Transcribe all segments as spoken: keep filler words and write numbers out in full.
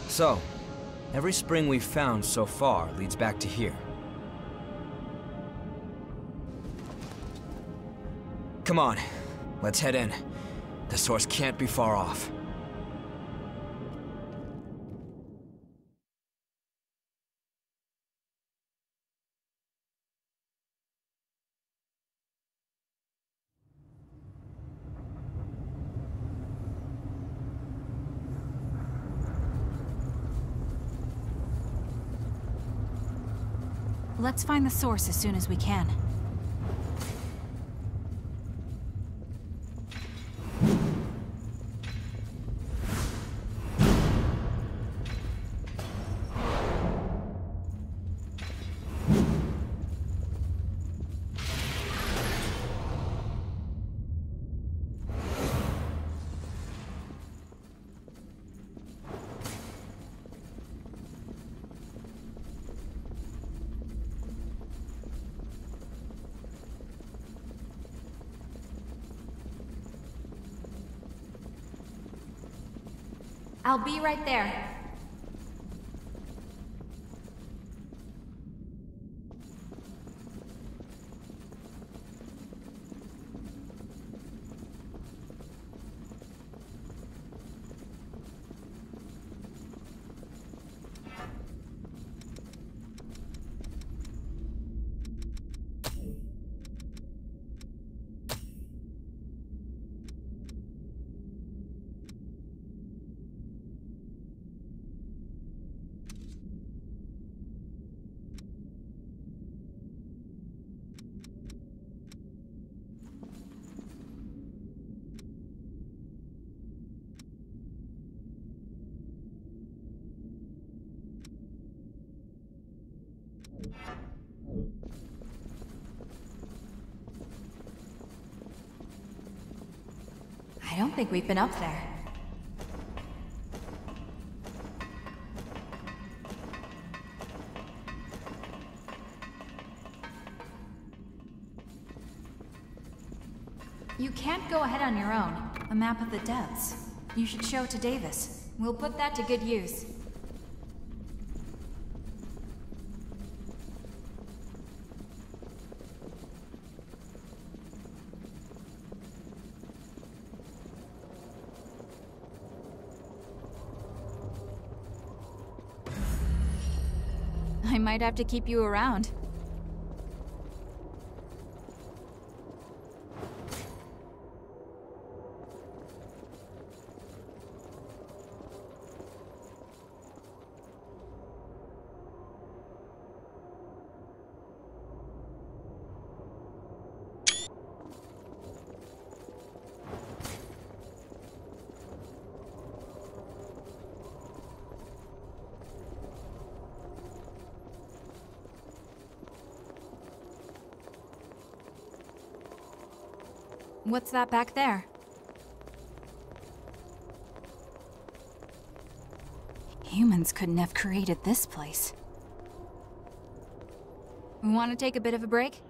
So, every spring we've found so far leads back to here. Come on, let's head in. The source can't be far off. Let's find the source as soon as we can. I'll be right there. I don't think we've been up there. You can't go ahead on your own. A map of the depths. You should show it to Davis. We'll put that to good use. I might have to keep you around. What's that back there? Humans couldn't have created this place. Want to take a bit of a break?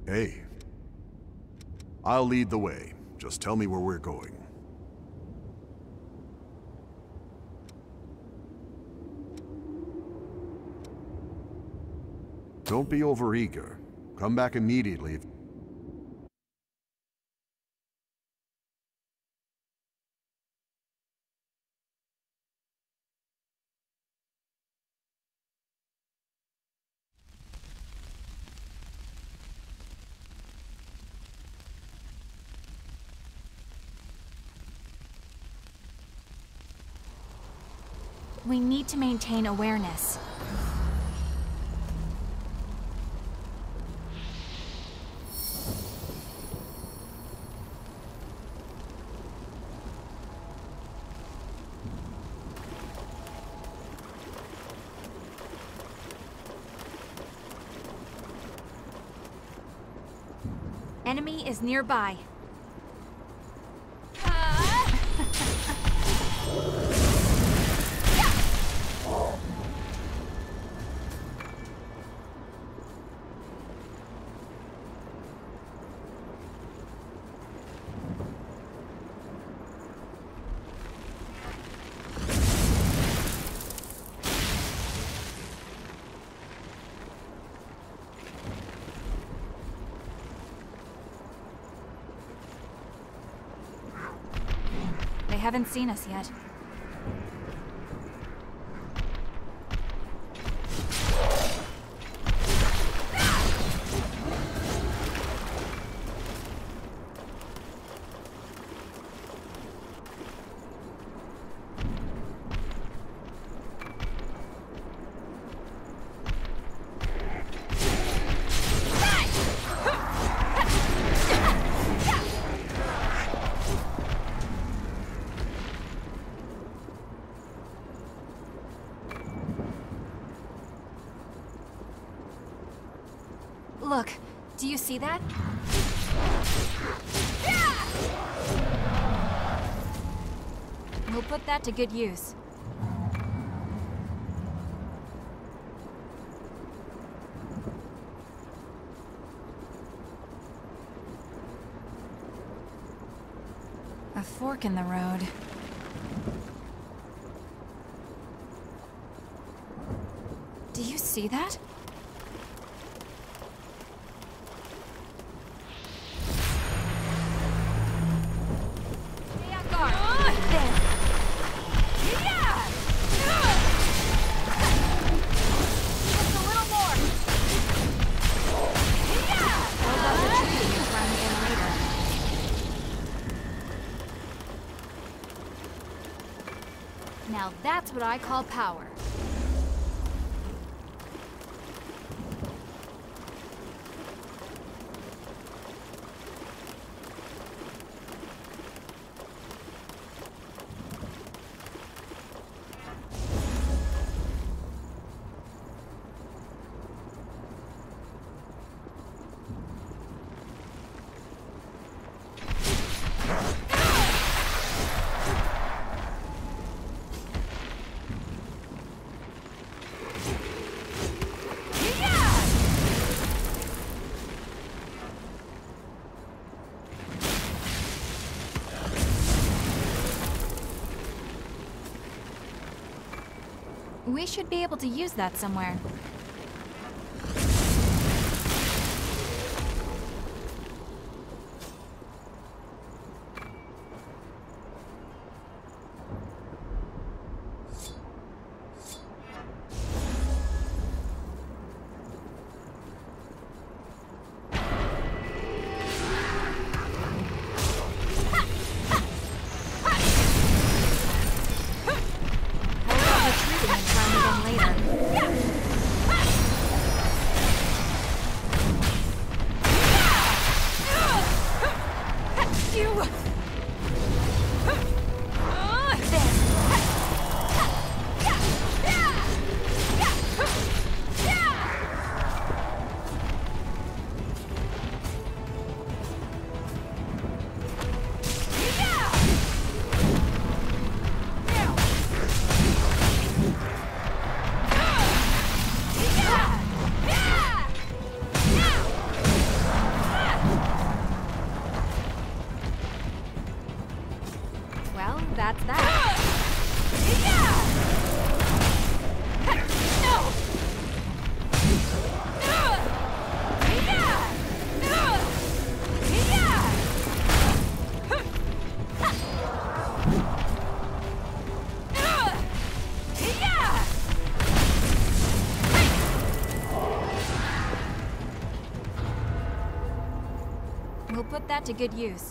Hey. I'll lead the way. Just tell me where we're going. Don't be overeager. Come back immediately if... We need to maintain awareness. Enemy is nearby. They haven't seen us yet. Look, do you see that? We'll put that to good use. A fork in the road. Do you see that? Now that's what I call power. We should be able to use that somewhere. that's that. Yeah! No! We'll put that to good use.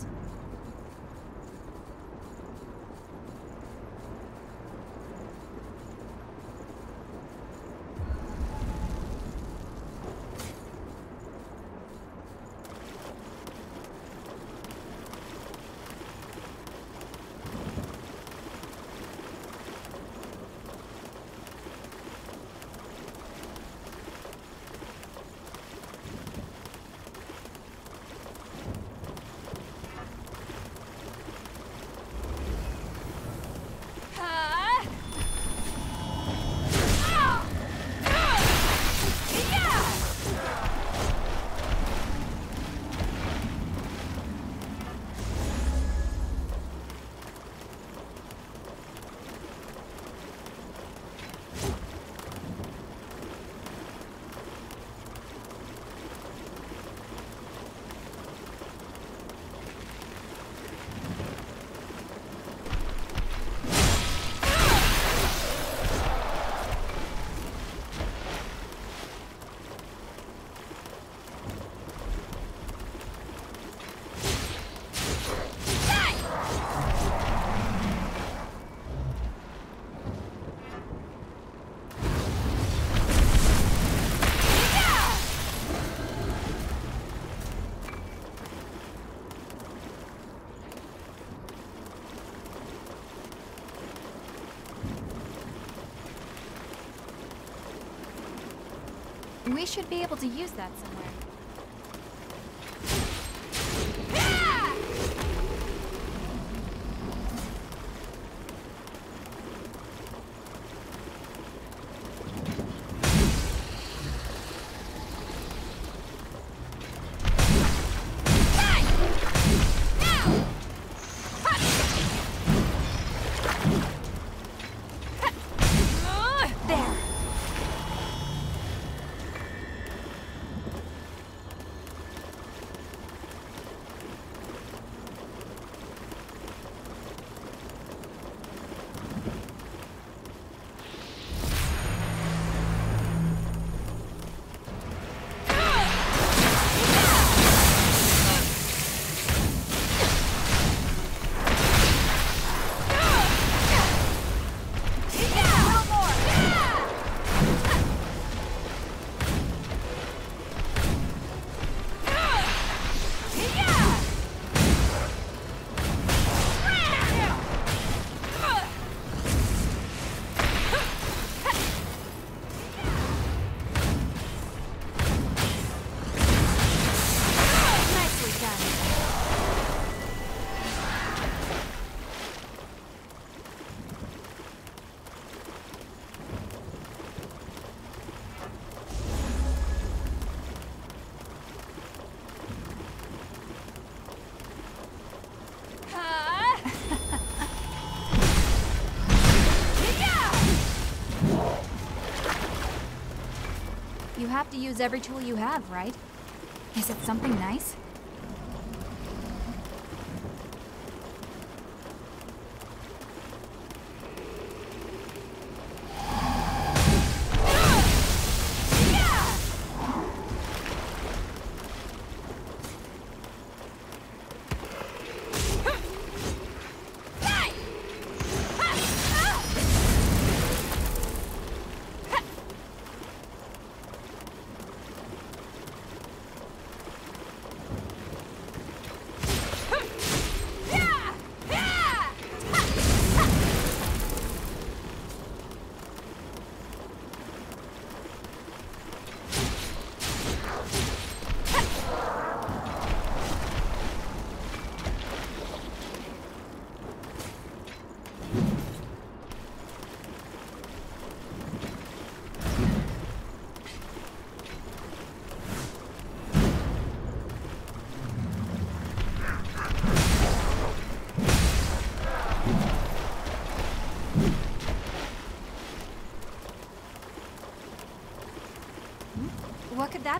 We should be able to use that somewhere. You have to use every tool you have, right? Is it something nice?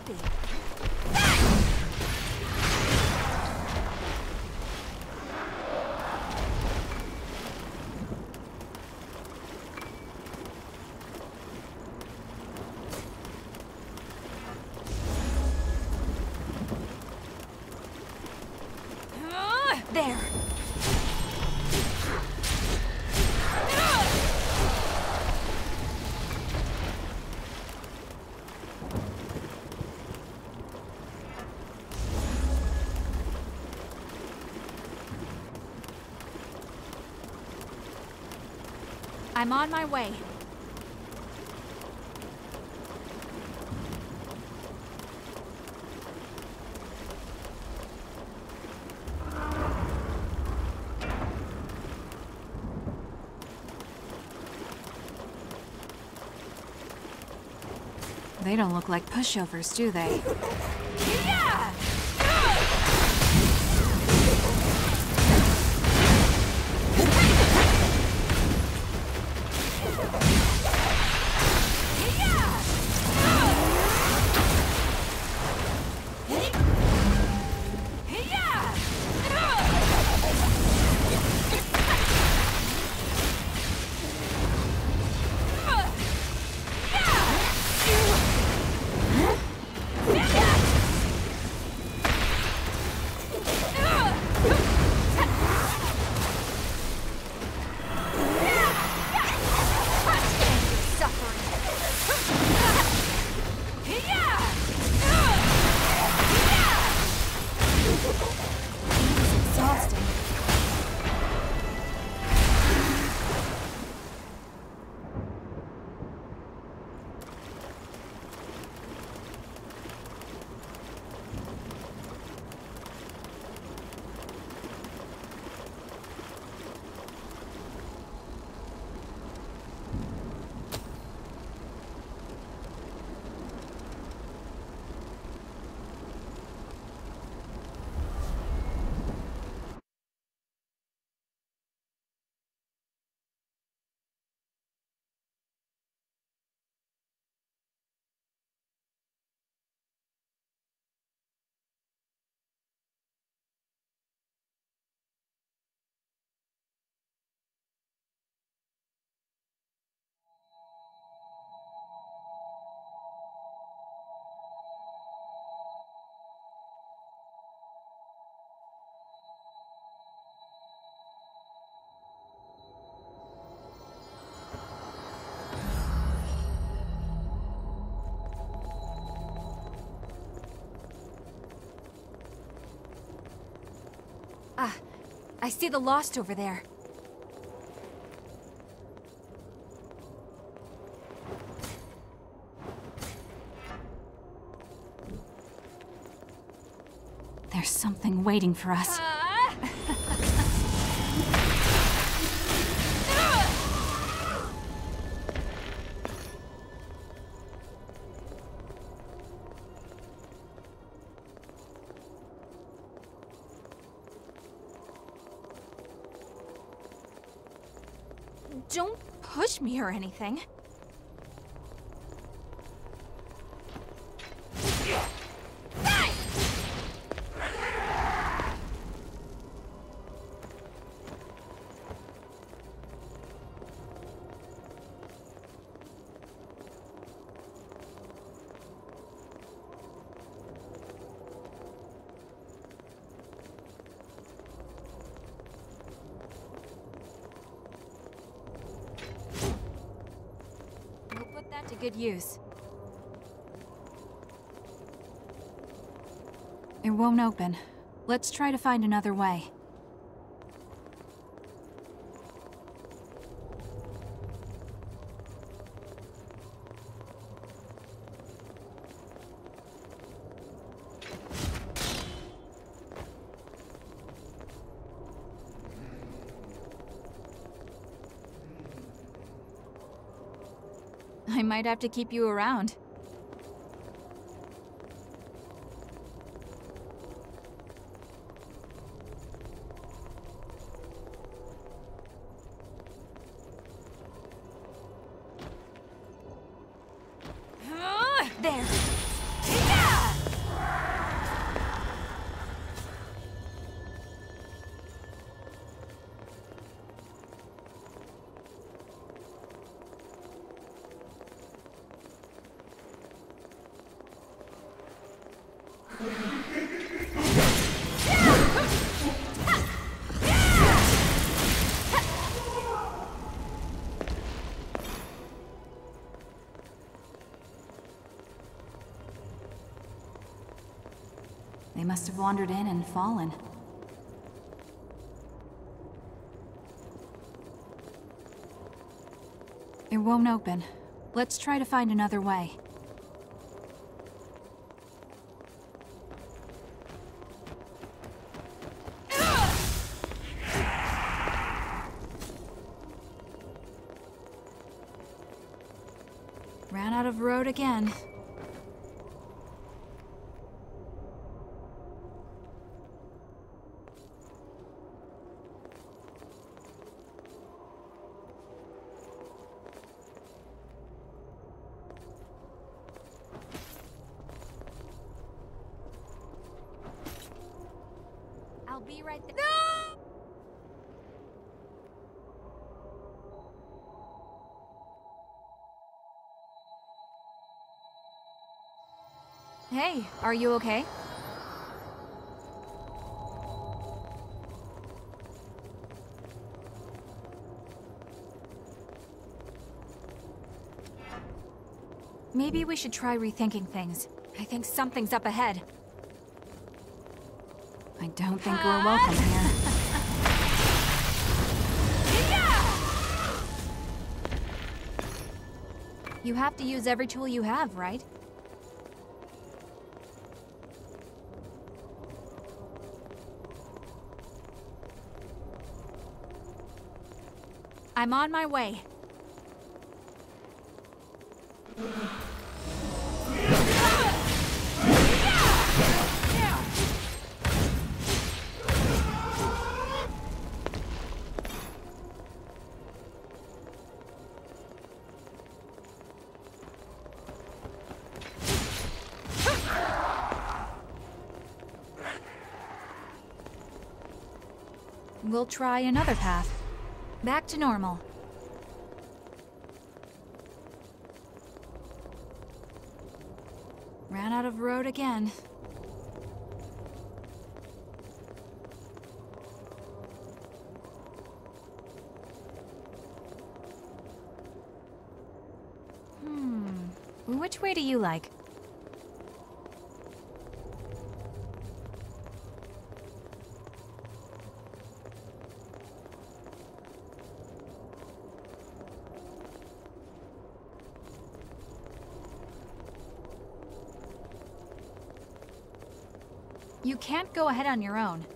happy. There. I'm on my way. They don't look like pushovers, do they? Yeah! Ah, I see the Lost over there. There's something waiting for us. Don't push me or anything. To good use. It won't open. Let's try to find another way. I might have to keep you around. There. Yeah! must have wandered in and fallen. It won't open. Let's try to find another way. Ran out of road again. I'll be right there. Hey, are you okay? Maybe we should try rethinking things. I think something's up ahead. I don't think we're welcome here. You have to use every tool you have, right? I'm on my way. We'll try another path. Back to normal. Ran out of road again. Hmm. Which way do you like? You can't go ahead on your own.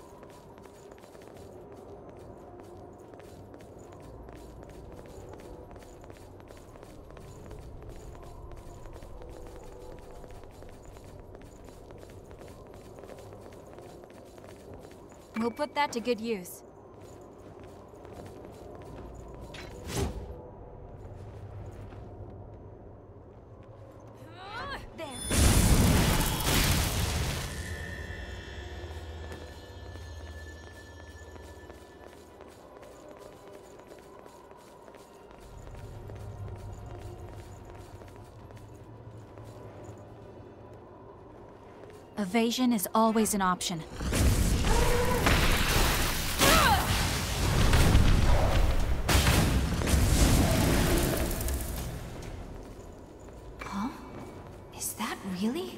We'll put that to good use. There. Evasion is always an option. Huh? Is that really?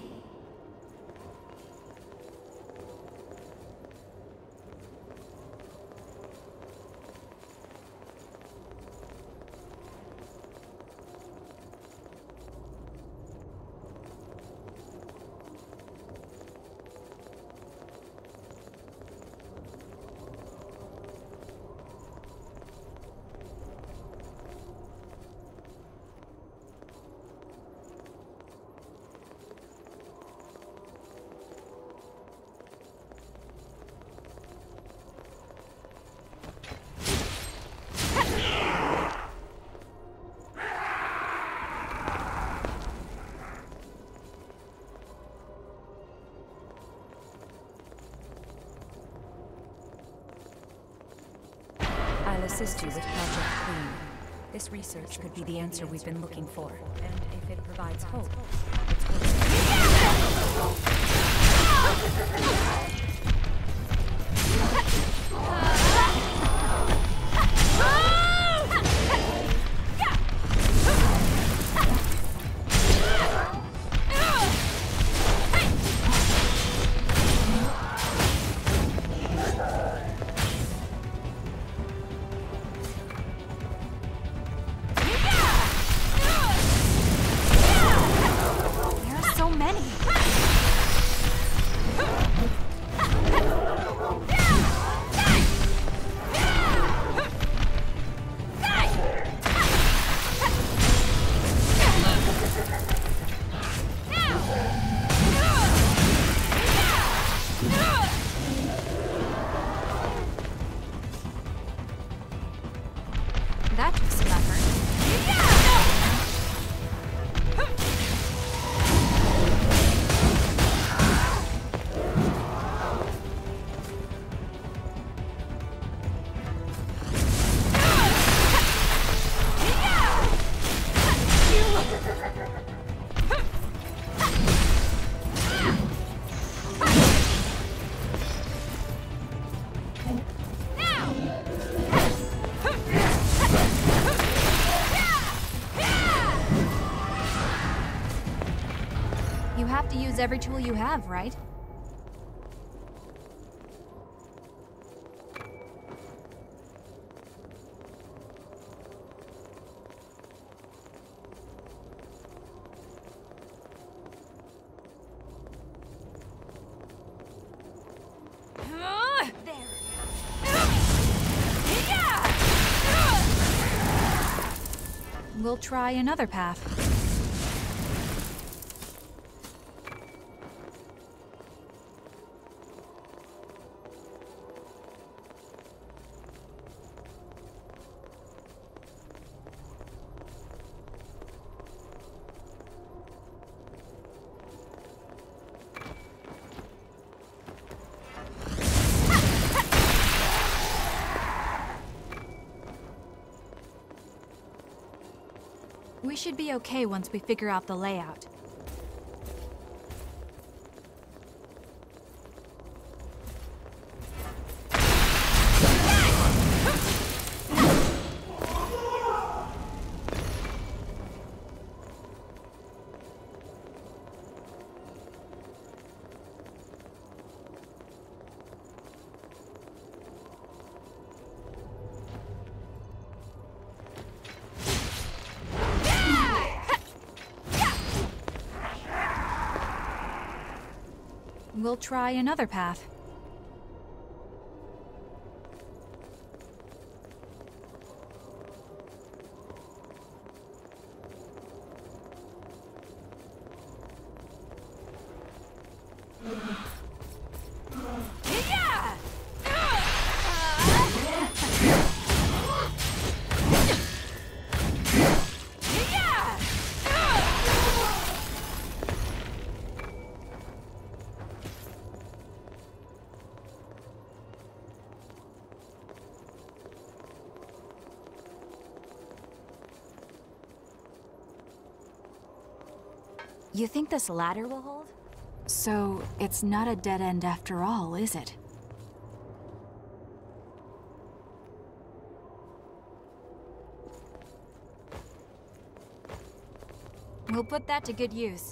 I'll assist you with Project Clean. This research could be the answer we've been looking for, and if it provides hope, it's worth it. That took some effort. You have to use every tool you have, right? We'll try another path. We should be okay once we figure out the layout. We'll try another path. You think this ladder will hold? So, it's not a dead end after all, is it? We'll put that to good use.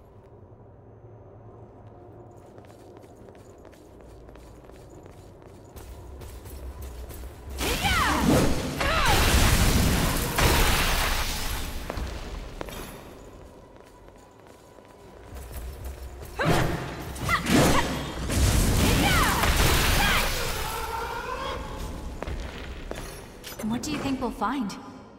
What do you think we'll find?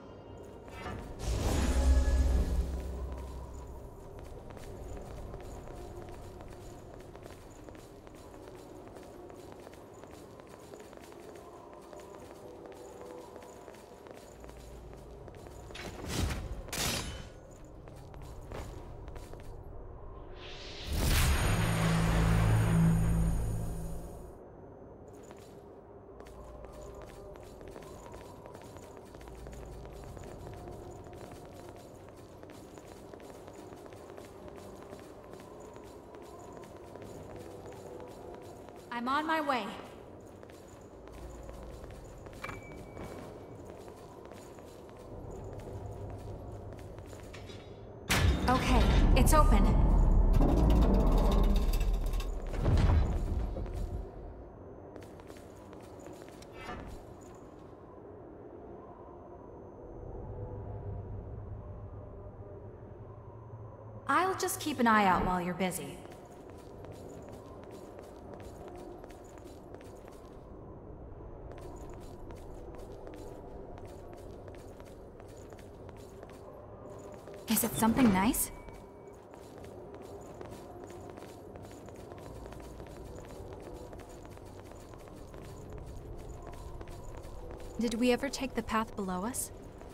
I'm on my way. Okay, it's open. I'll just keep an eye out while you're busy. Is it something nice? Did we ever take the path below us?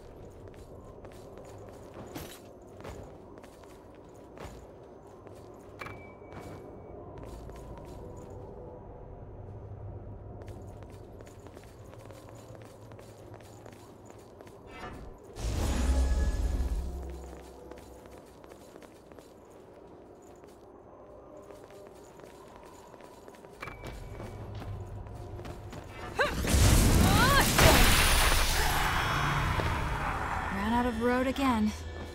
Out of road again.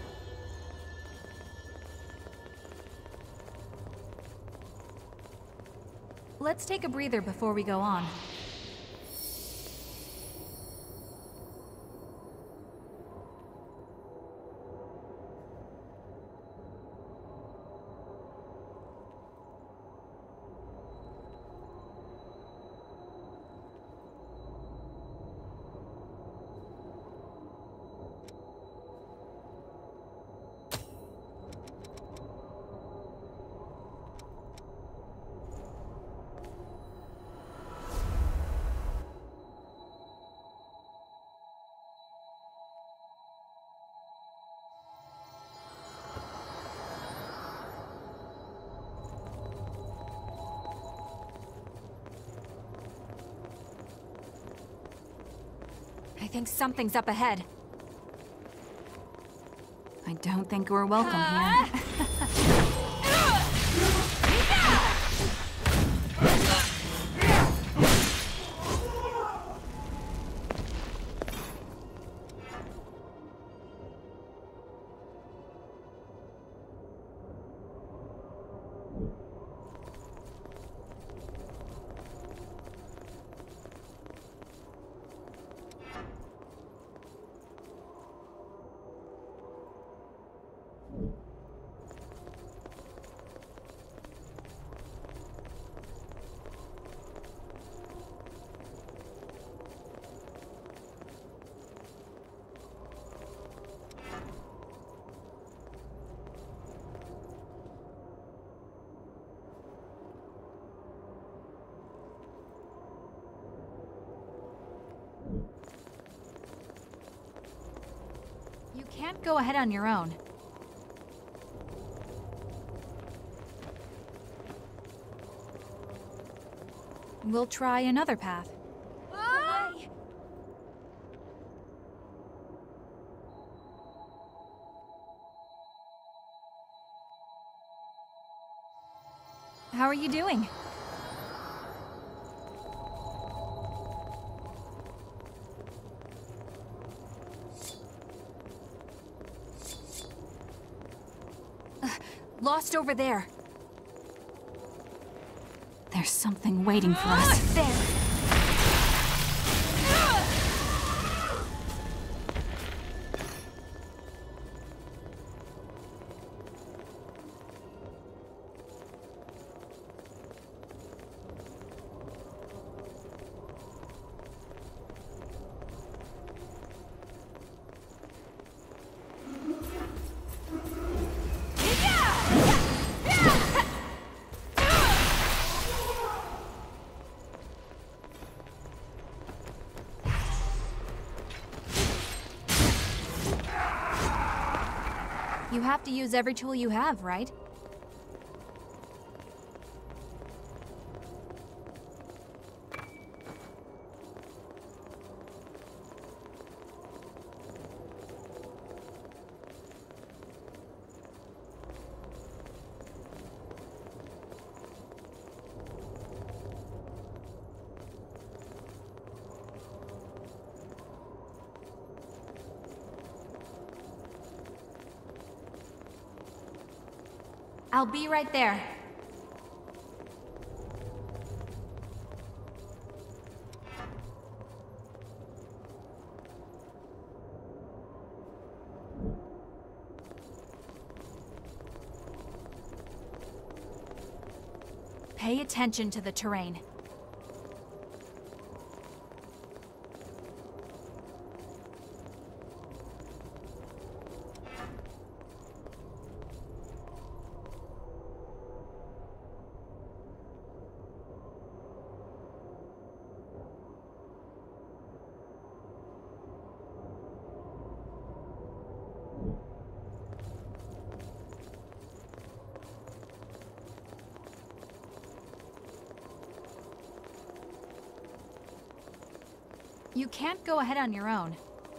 Let's take a breather before we go on. I think something's up ahead. I don't think we're welcome here. You can't go ahead on your own. We'll try another path. Away. How are you doing? Uh, lost over there. There's something waiting for us. There! You have to use every tool you have, right? I'll be right there. Pay attention to the terrain. You can't go ahead on your own.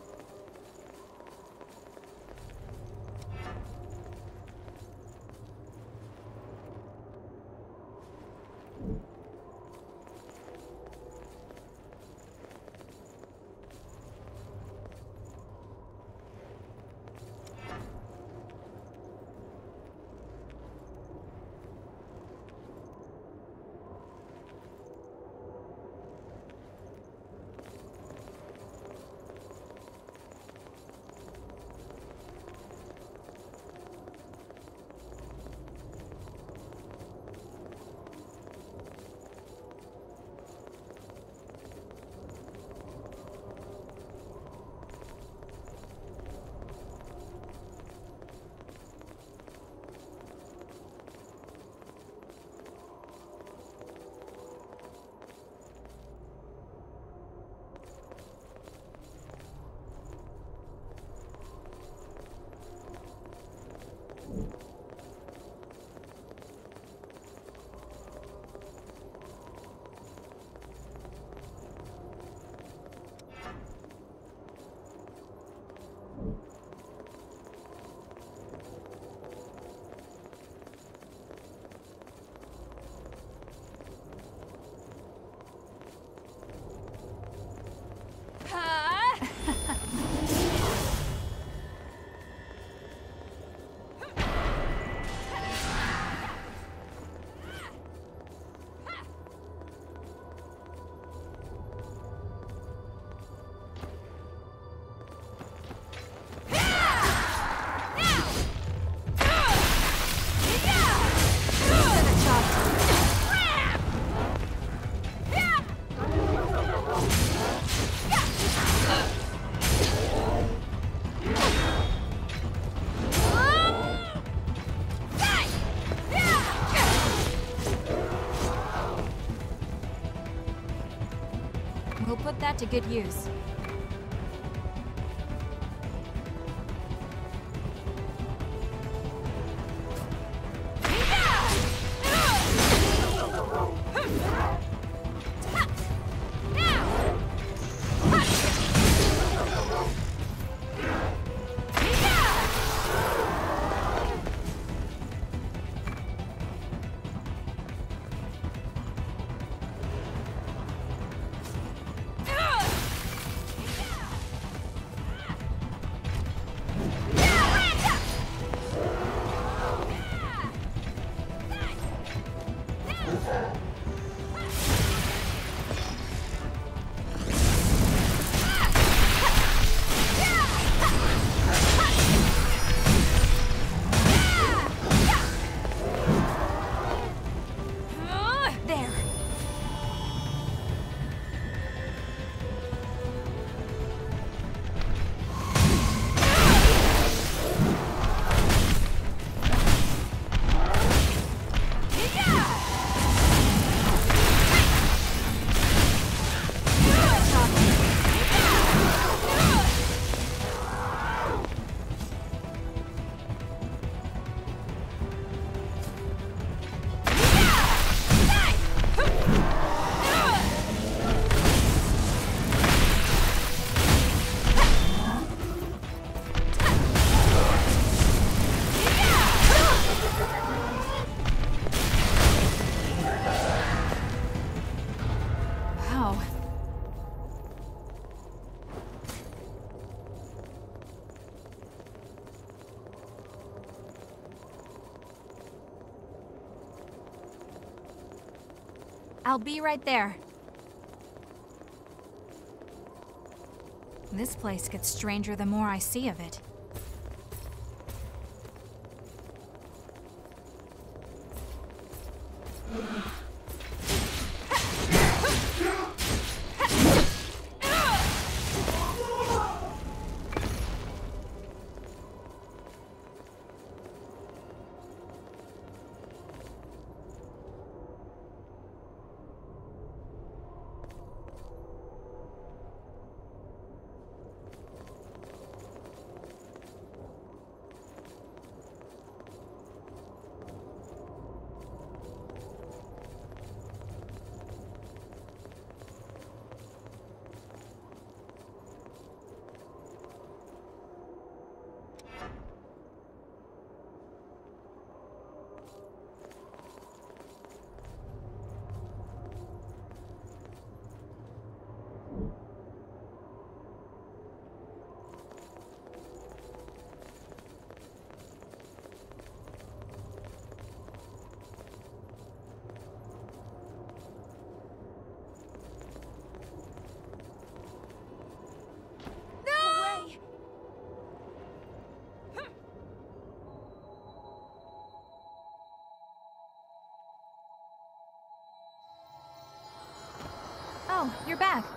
We'll put that to good use. I'll be right there. This place gets stranger the more I see of it. Oh, you're back.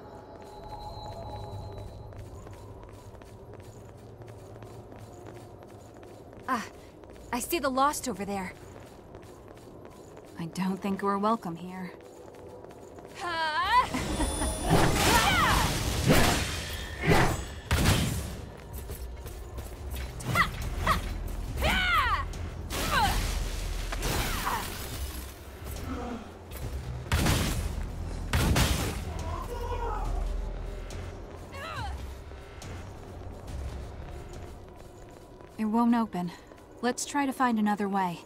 Ah, I see the Lost over there. I don't think we're welcome here. It won't open. Let's try to find another way.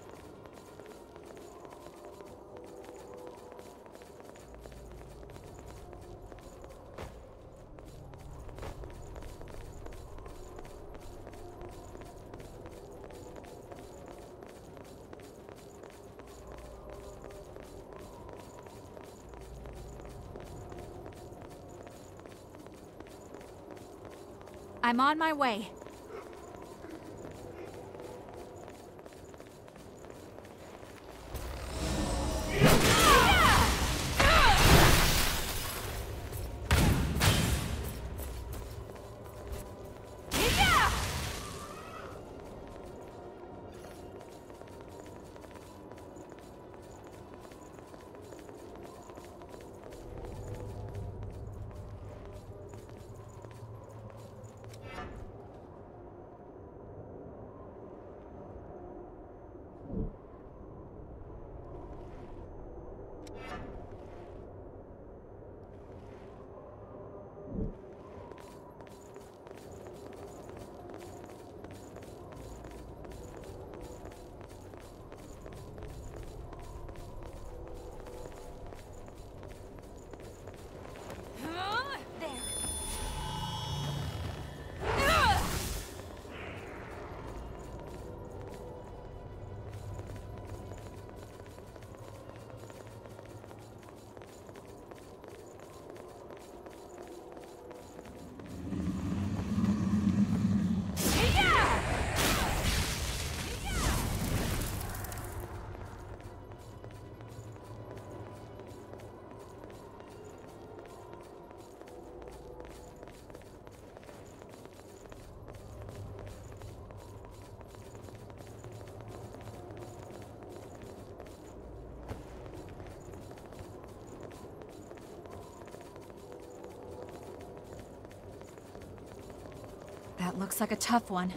I'm on my way. That looks like a tough one.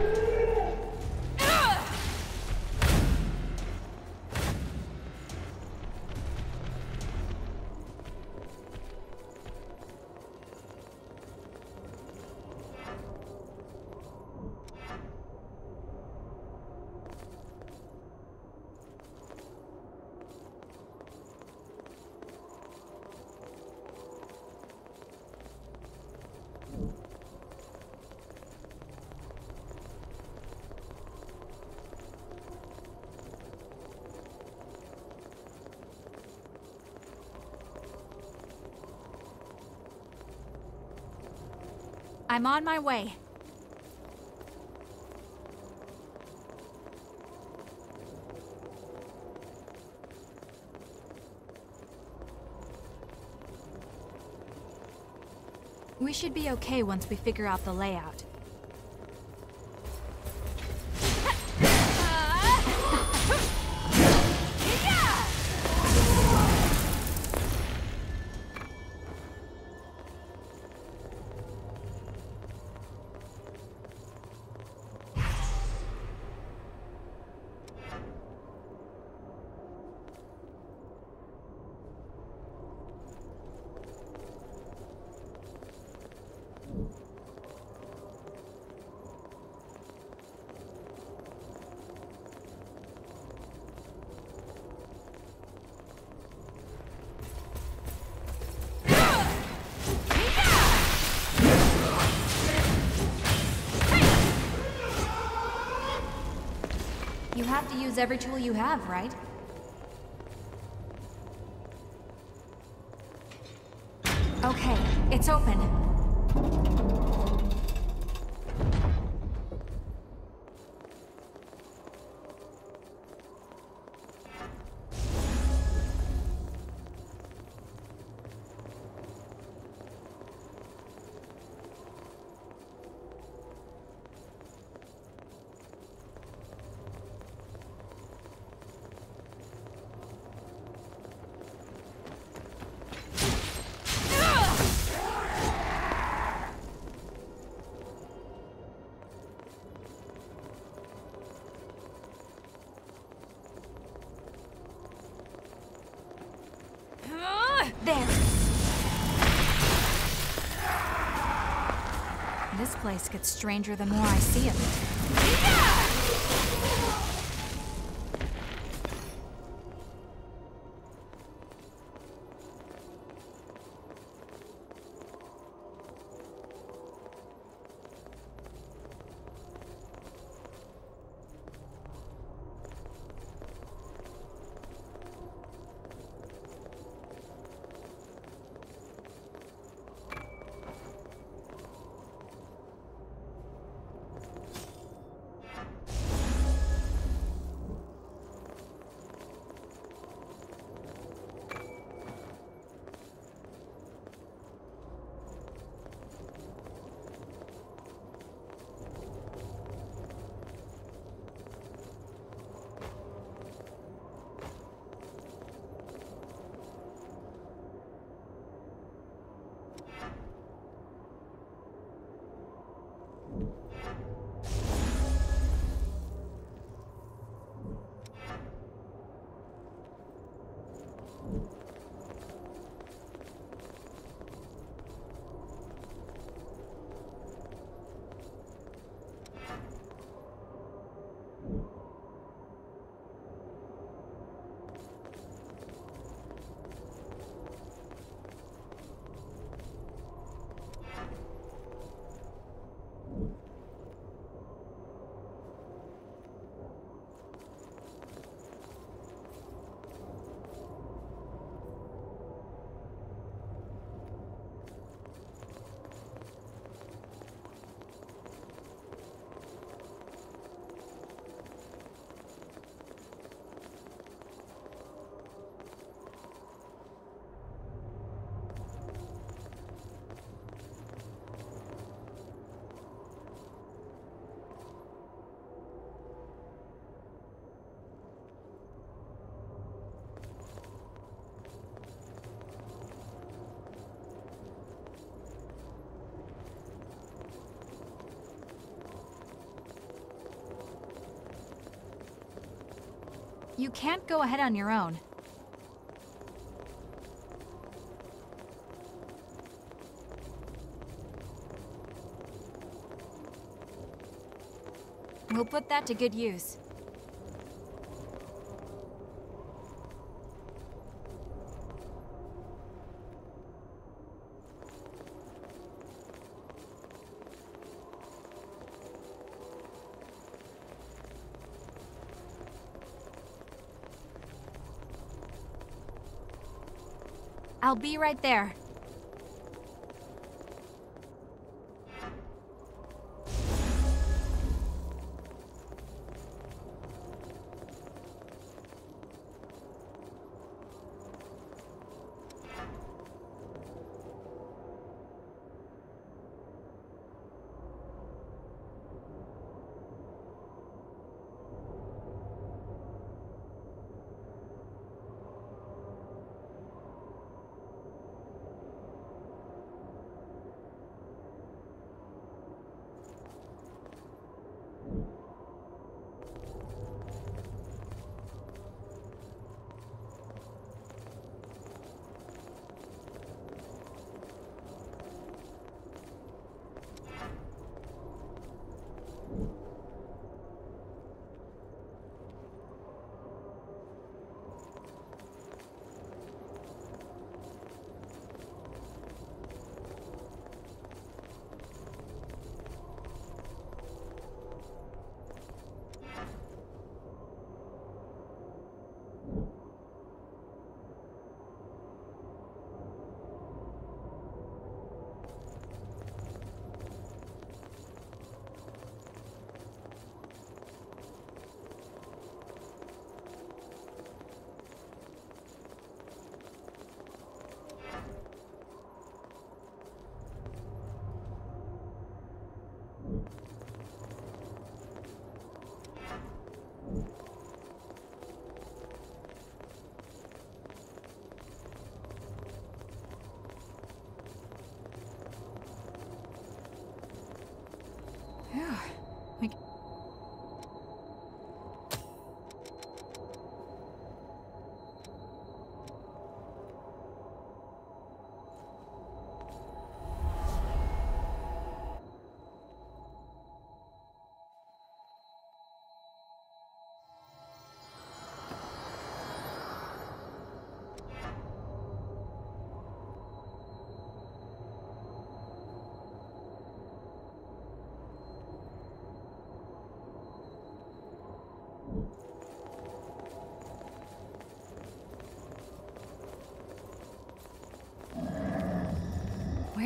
I'm on my way. We should be okay once we figure out the layout. You have to use every tool you have, right? Okay, it's open. This place gets stranger the more I see of it. You can't go ahead on your own. We'll put that to good use. I'll be right there.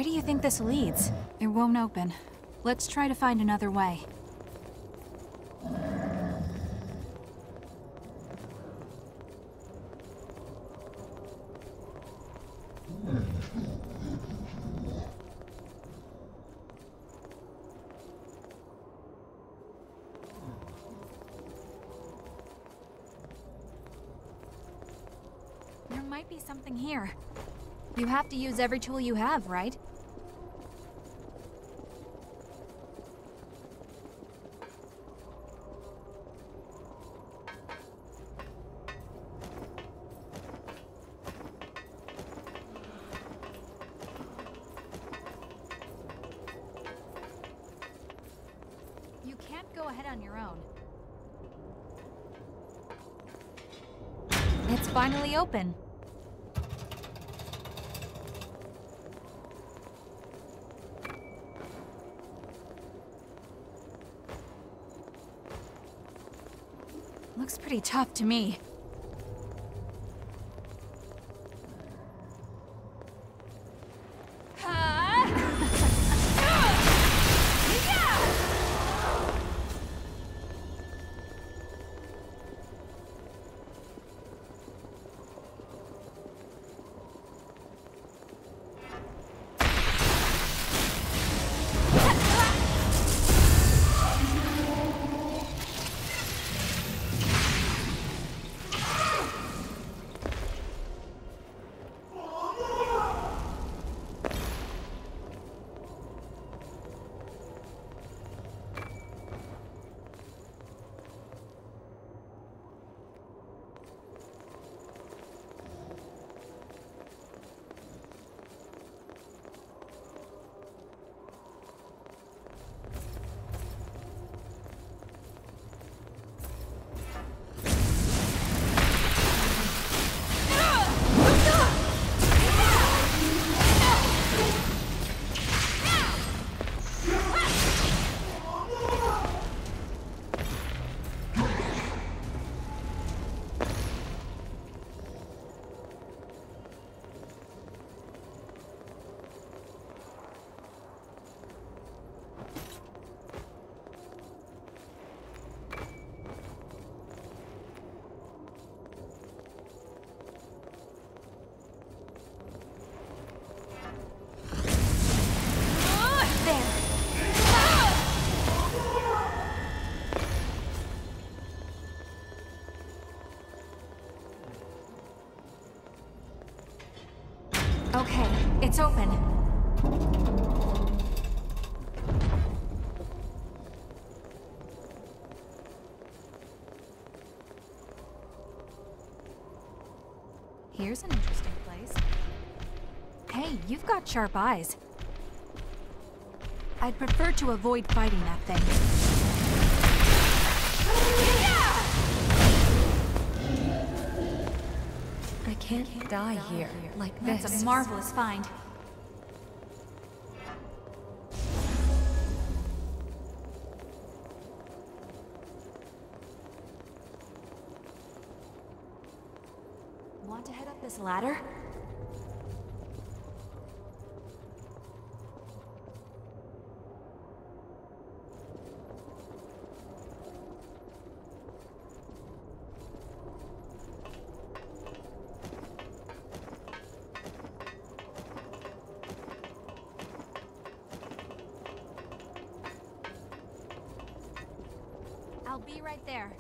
Where do you think this leads? It won't open. Let's try to find another way. There might be something here. You have to use every tool you have, right? You can't go ahead on your own. It's finally open. Looks pretty tough to me. Okay, it's open. Here's an interesting place. Hey, you've got sharp eyes. I'd prefer to avoid fighting that thing. I can't die here like this. That's a marvelous find. Want to head up this ladder? I'll be right there.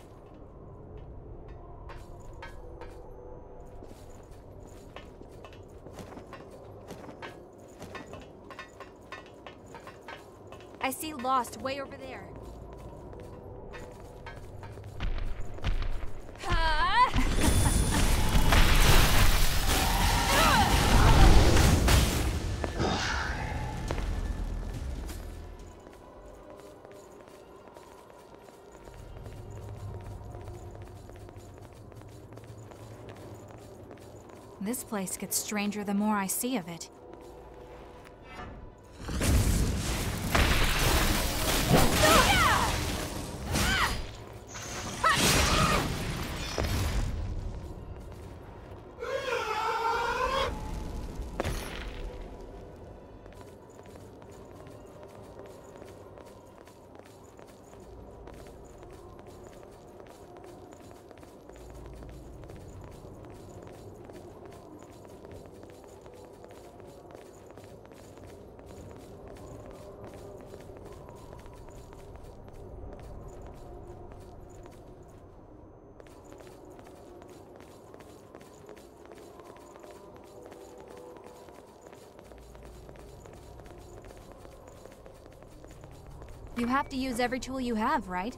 I see Lost way over there. This place gets stranger the more I see of it. You have to use every tool you have, right?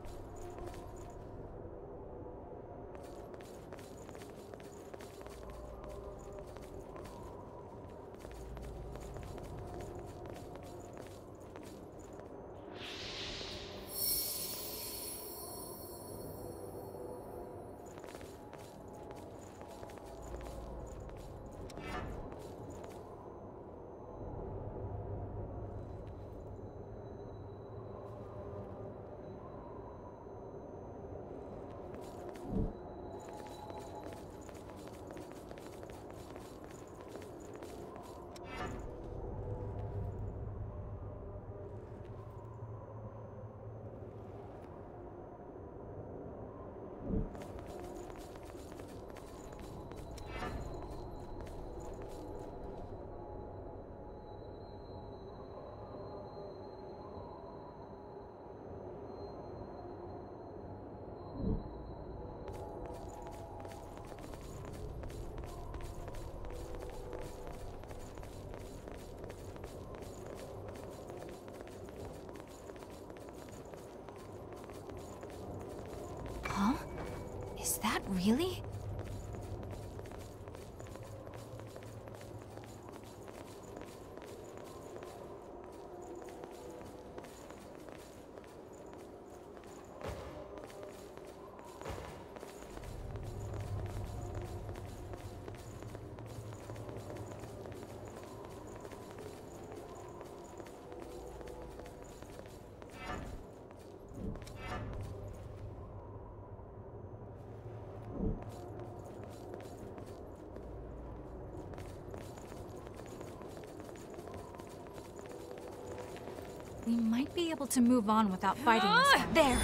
Huh? Is that really? We might be able to move on without fighting this one. There!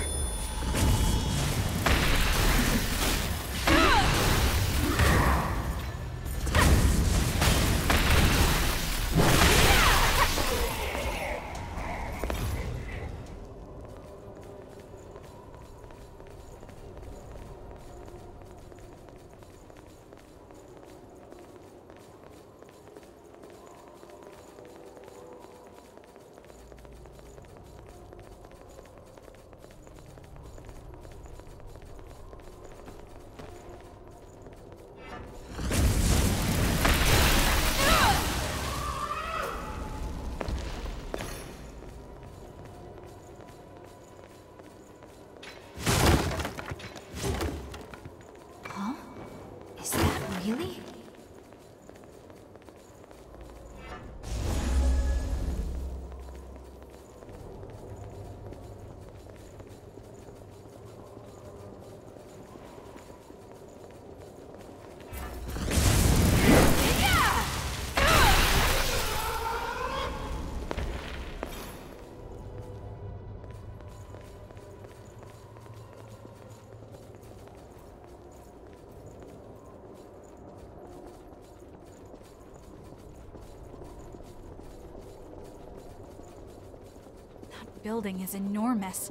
Really? Building is enormous.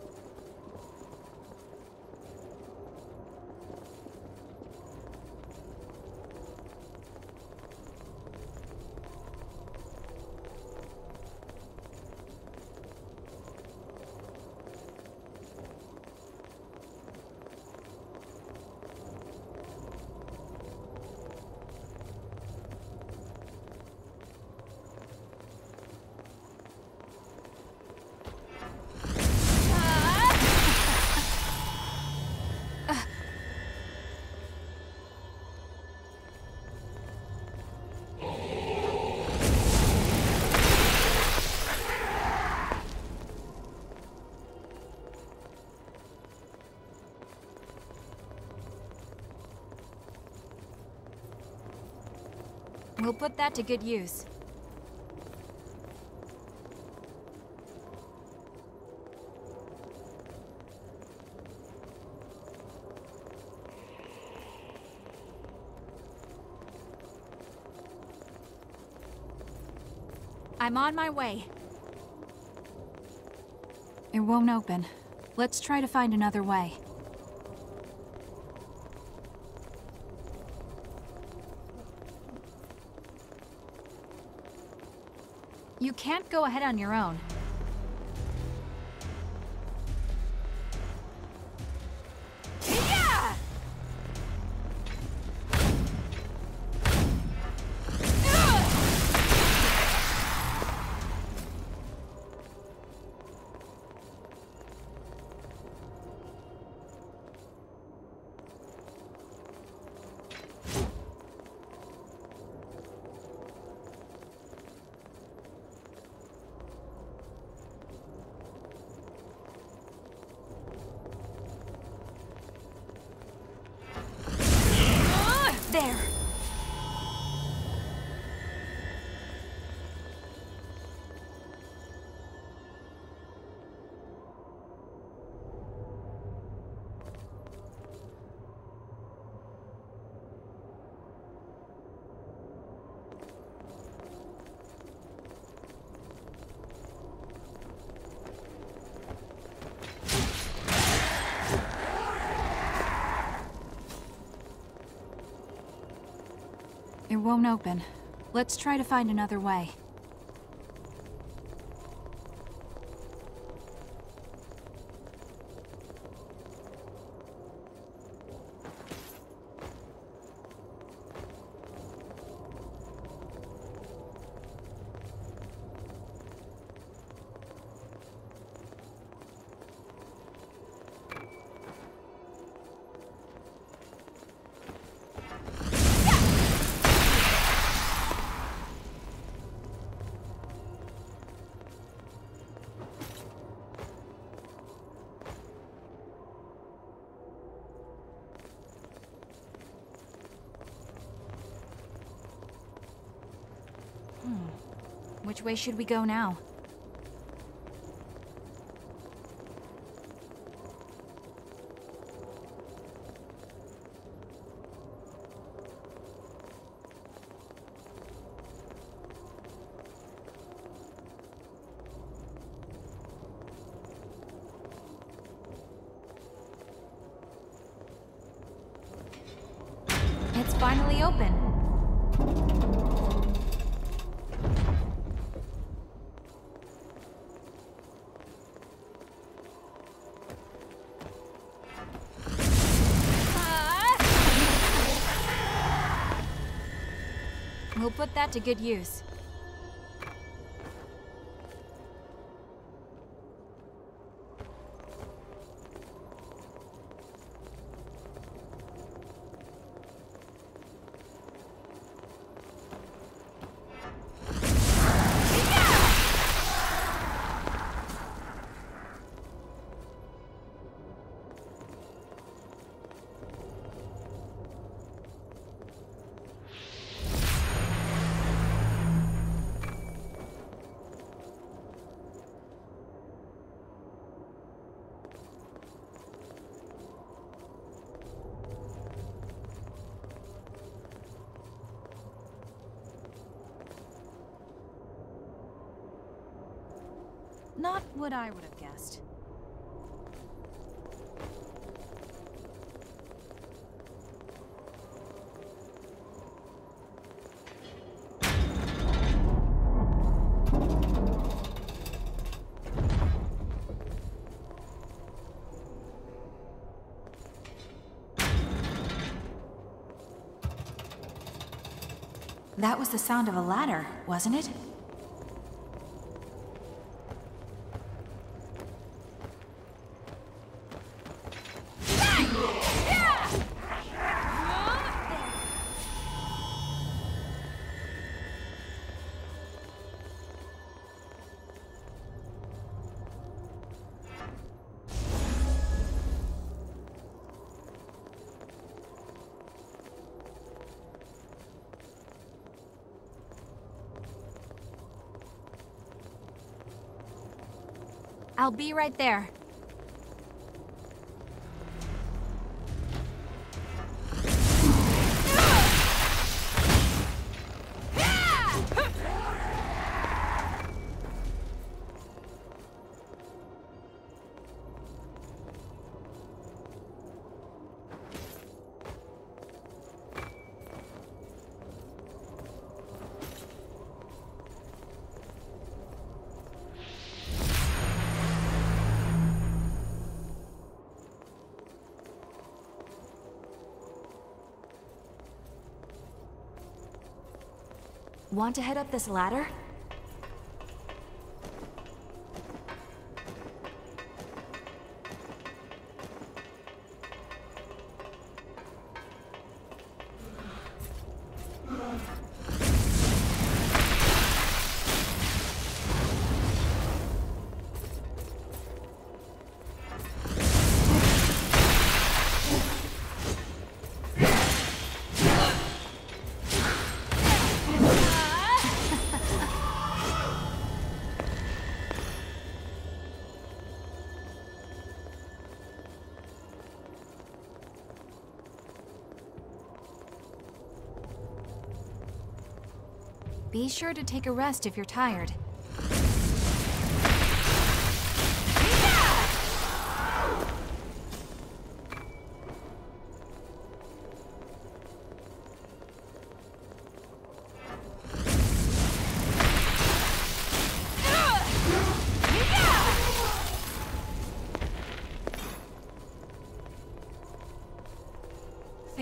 We'll put that to good use. I'm on my way. It won't open. Let's try to find another way. You can't go ahead on your own. won't open. Let's try to find another way. Which way should we go now? It's finally open. We'll put that to good use. Not what I would have guessed. That was the sound of a ladder, wasn't it? I'll be right there. Want to head up this ladder? Be sure to take a rest if you're tired.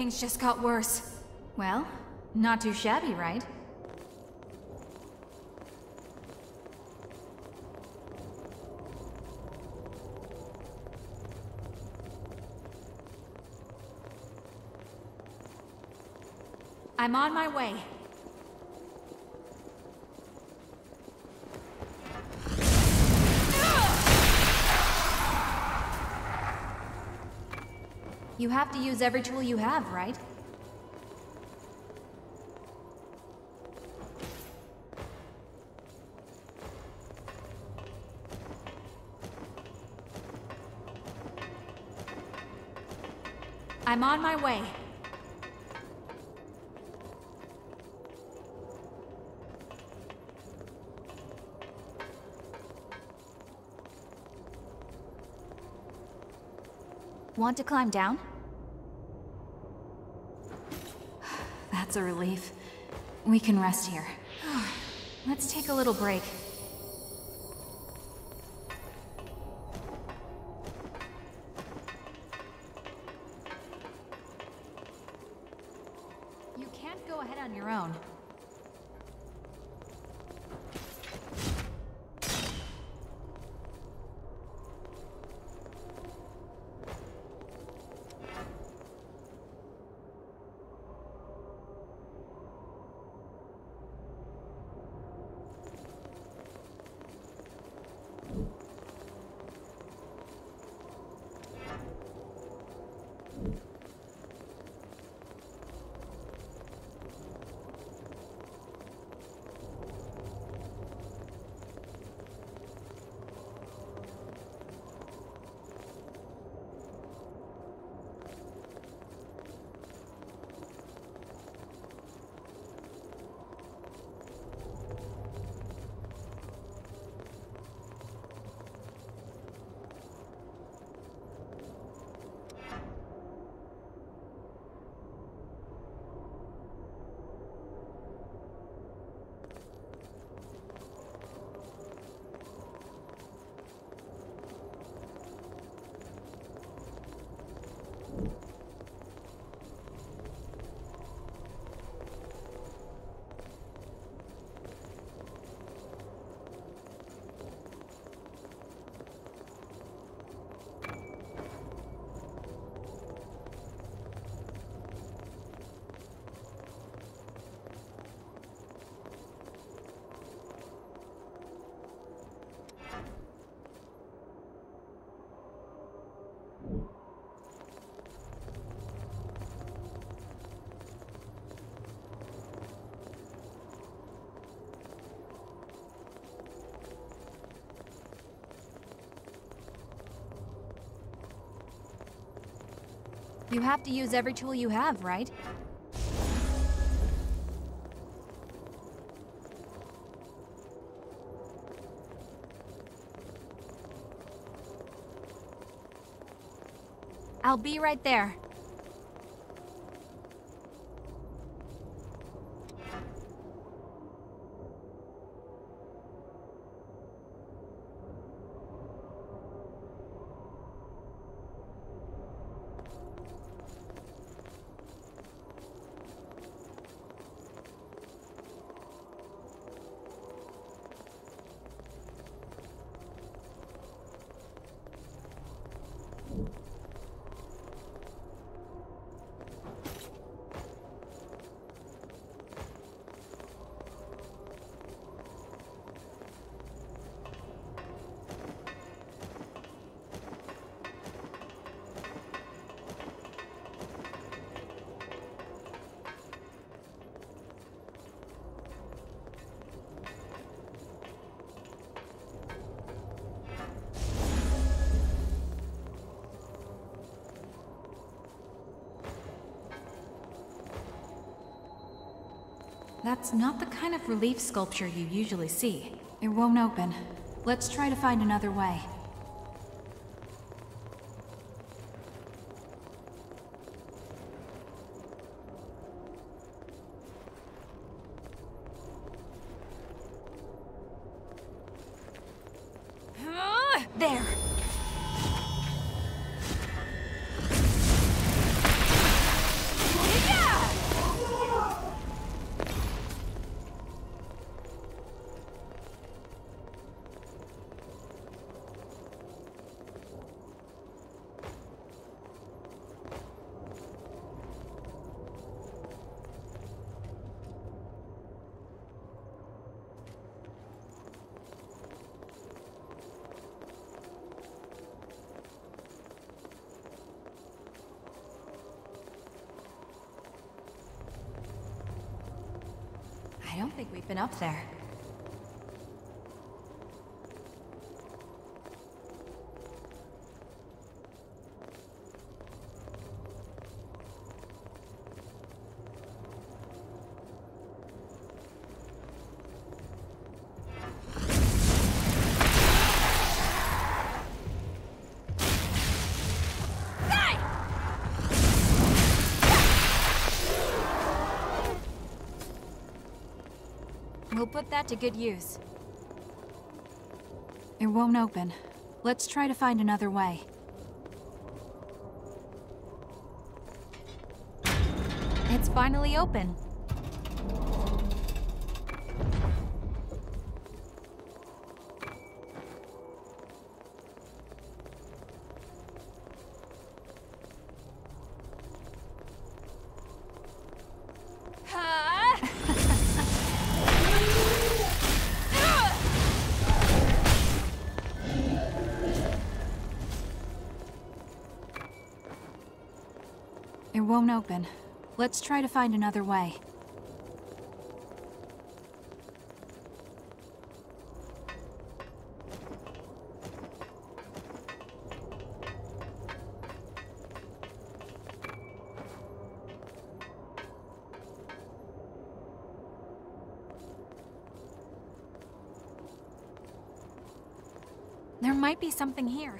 things just got worse. Well, not too shabby, right? I'm on my way. You have to use every tool you have, right? I'm on my way. Want to climb down? That's a relief. We can rest here. Let's take a little break. You can't go ahead on your own. You have to use every tool you have, right? I'll be right there. That's not the kind of relief sculpture you usually see. It won't open. Let's try to find another way. There! I don't think we've been up there. We'll put that to good use. It won't open. Let's try to find another way. It's finally open. It won't open. Let's try to find another way. There might be something here.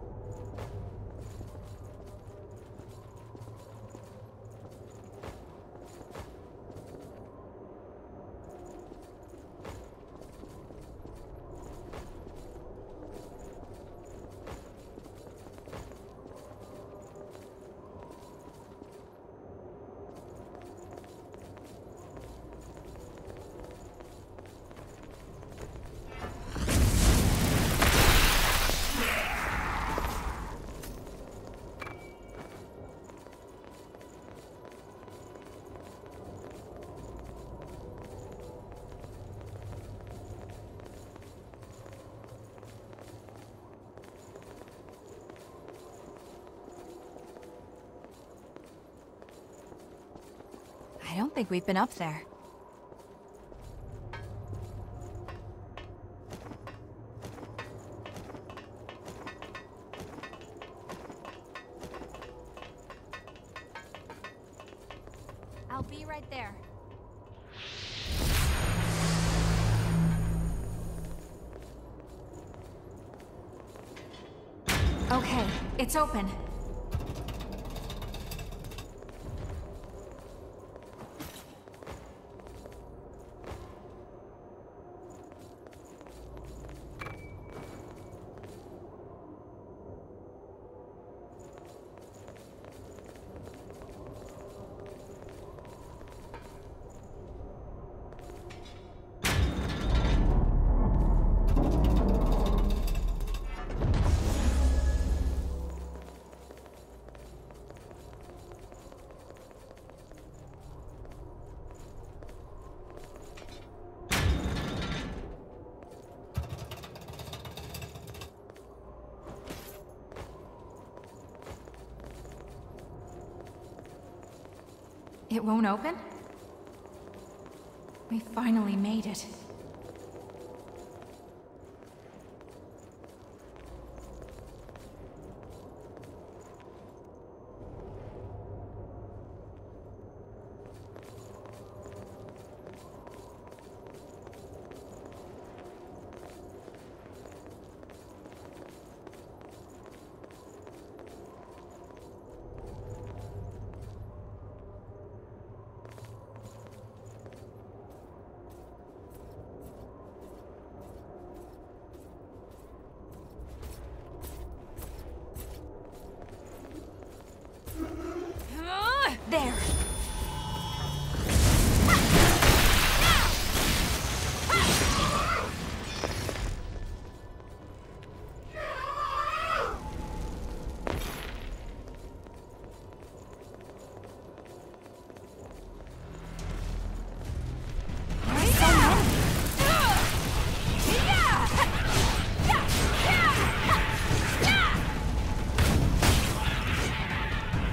I don't think we've been up there. I'll be right there. Okay, it's open. It won't open? We finally made it. There!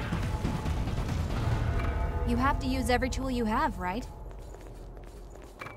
You have to use every tool you have, right?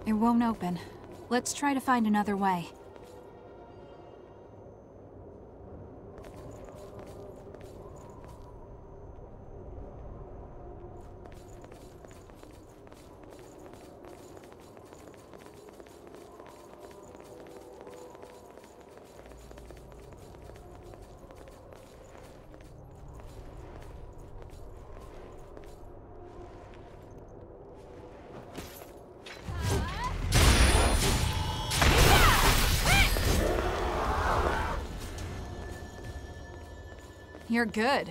It won't open. Let's try to find another way. You're good.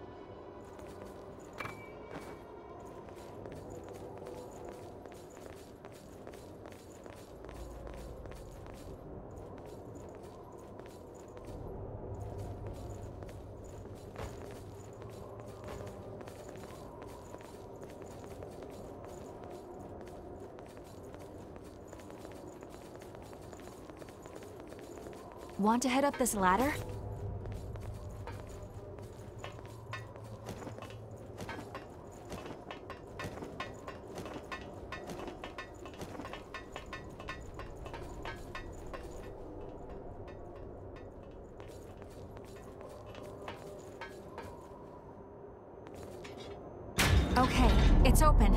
Want to head up this ladder? Okay, it's open.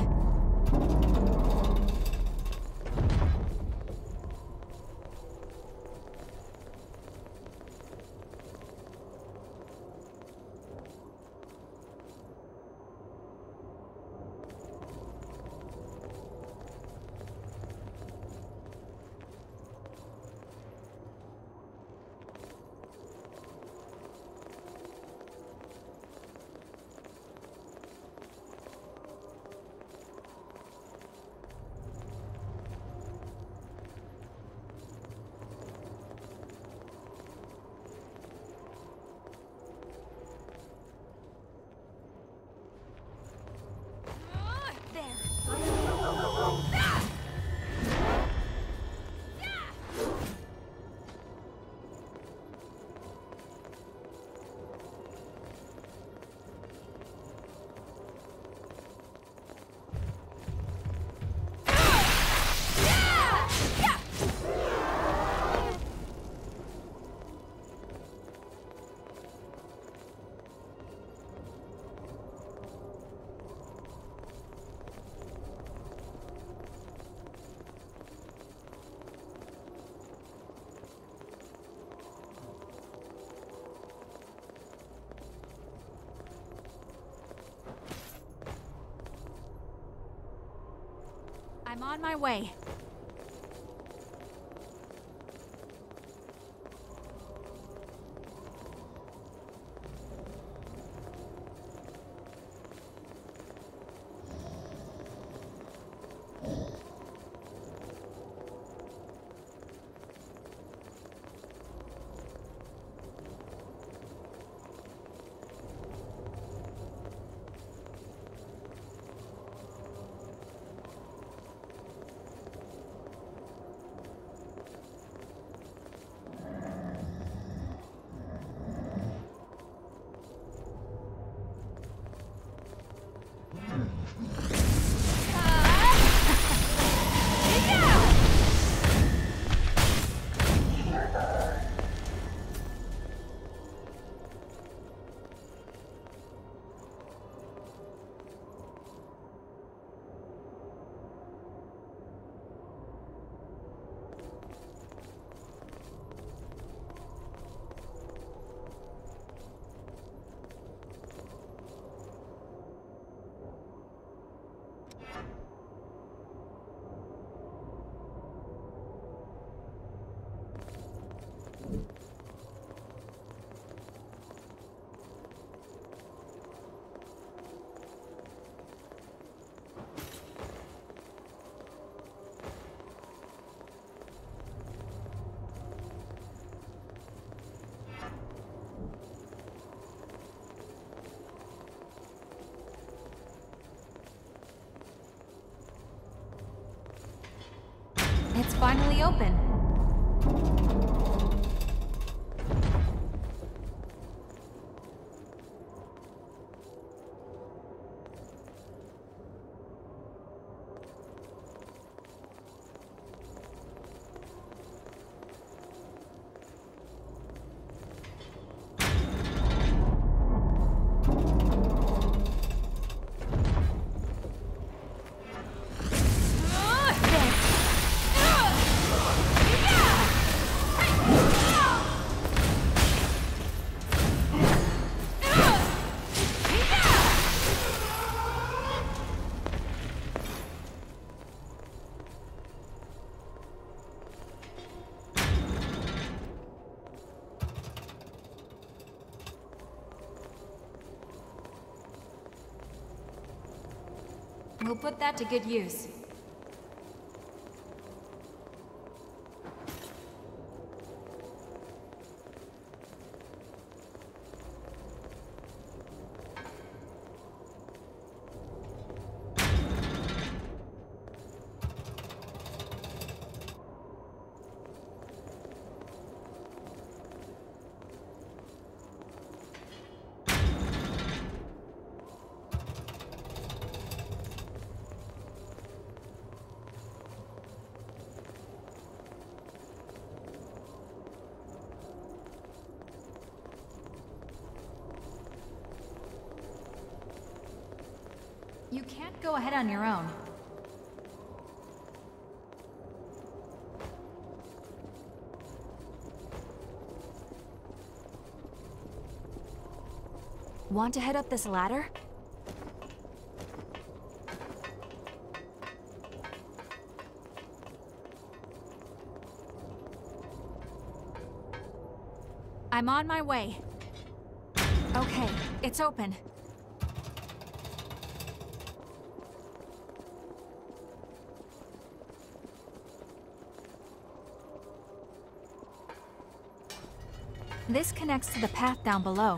I'm on my way. It's finally open. We'll put that to good use. You can't go ahead on your own. Want to head up this ladder? I'm on my way. Okay, it's open. This connects to the path down below.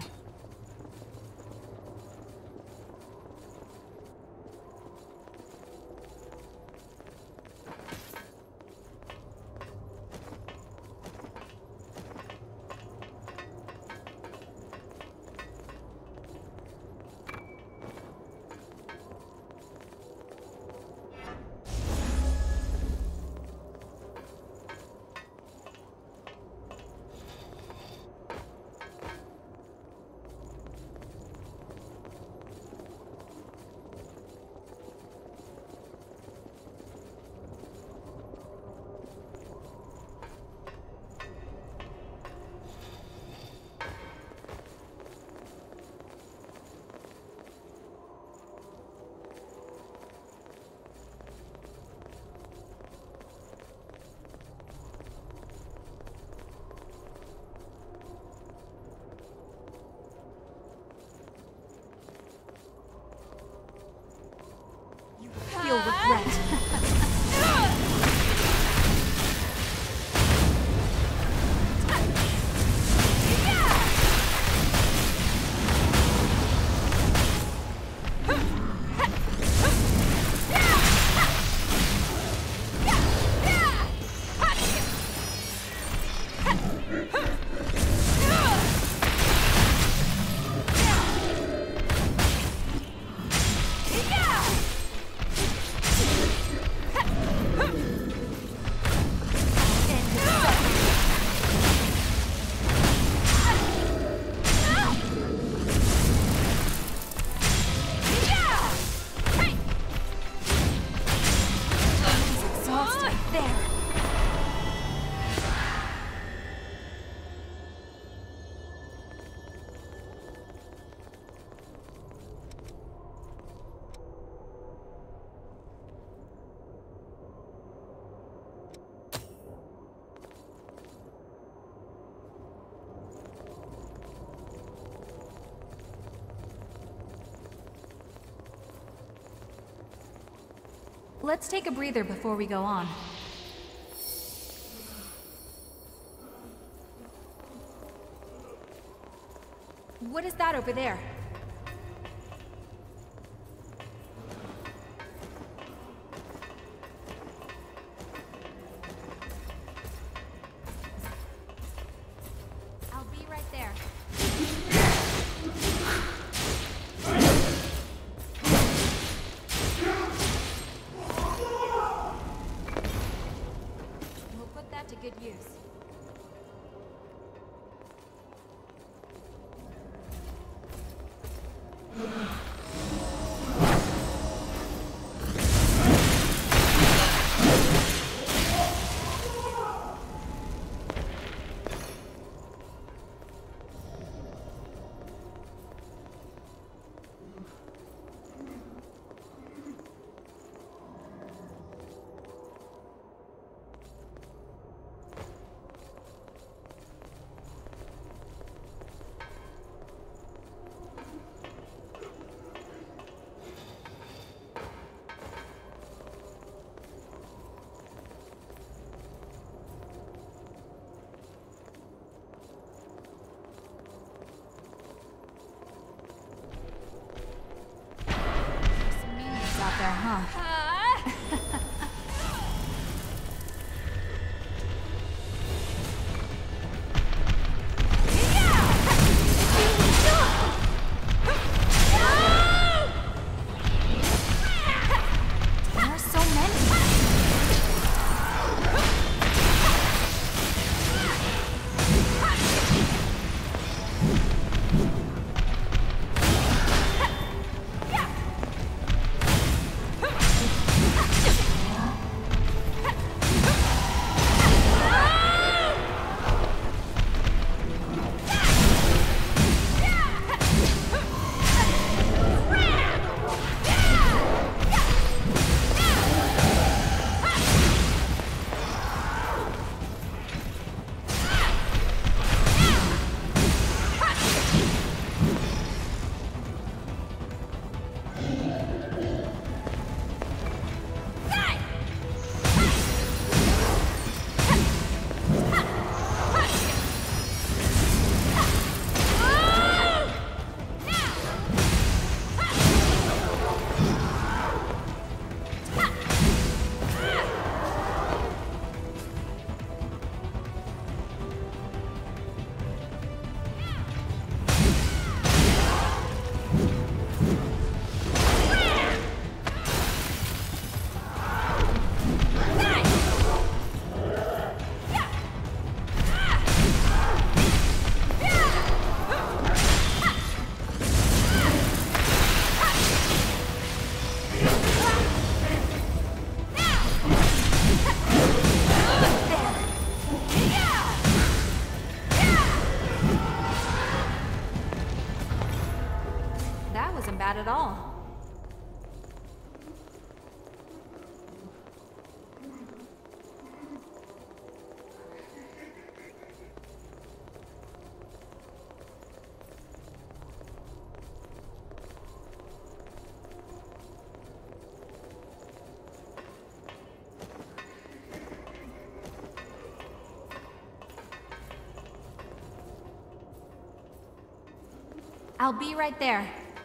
You'll regret. Let's take a breather before we go on. What is that over there? I'll be right there. We'll put that to good use. there, huh? There are so many. That wasn't bad at all. I'll be right there.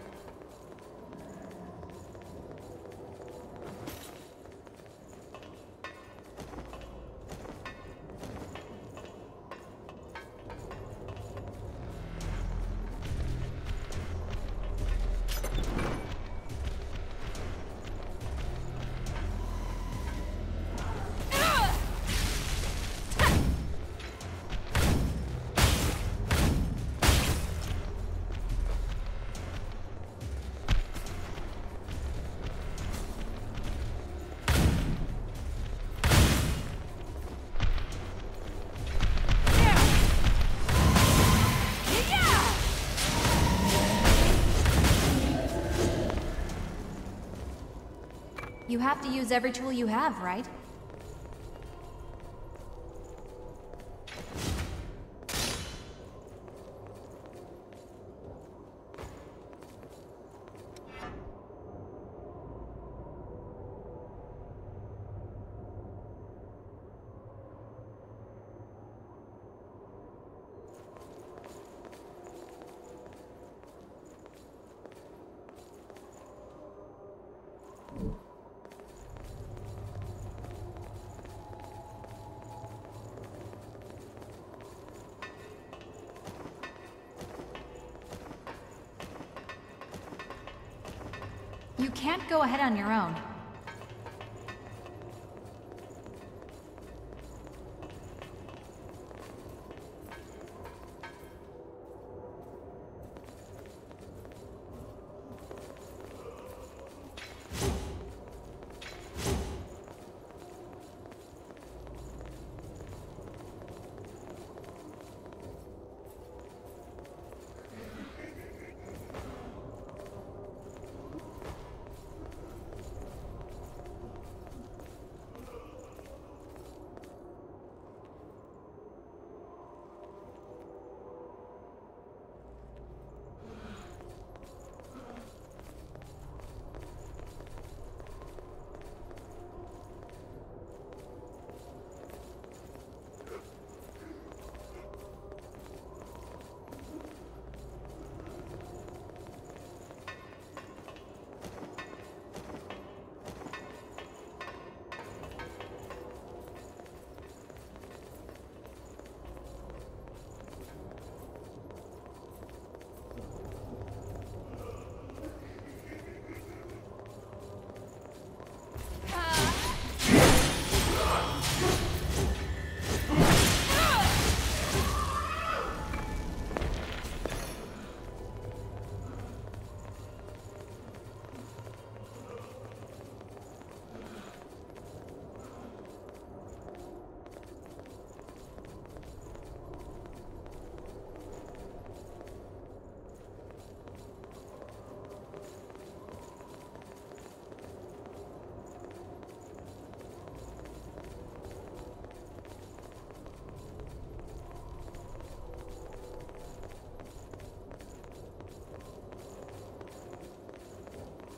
You have to use every tool you have, right? You can't go ahead on your own.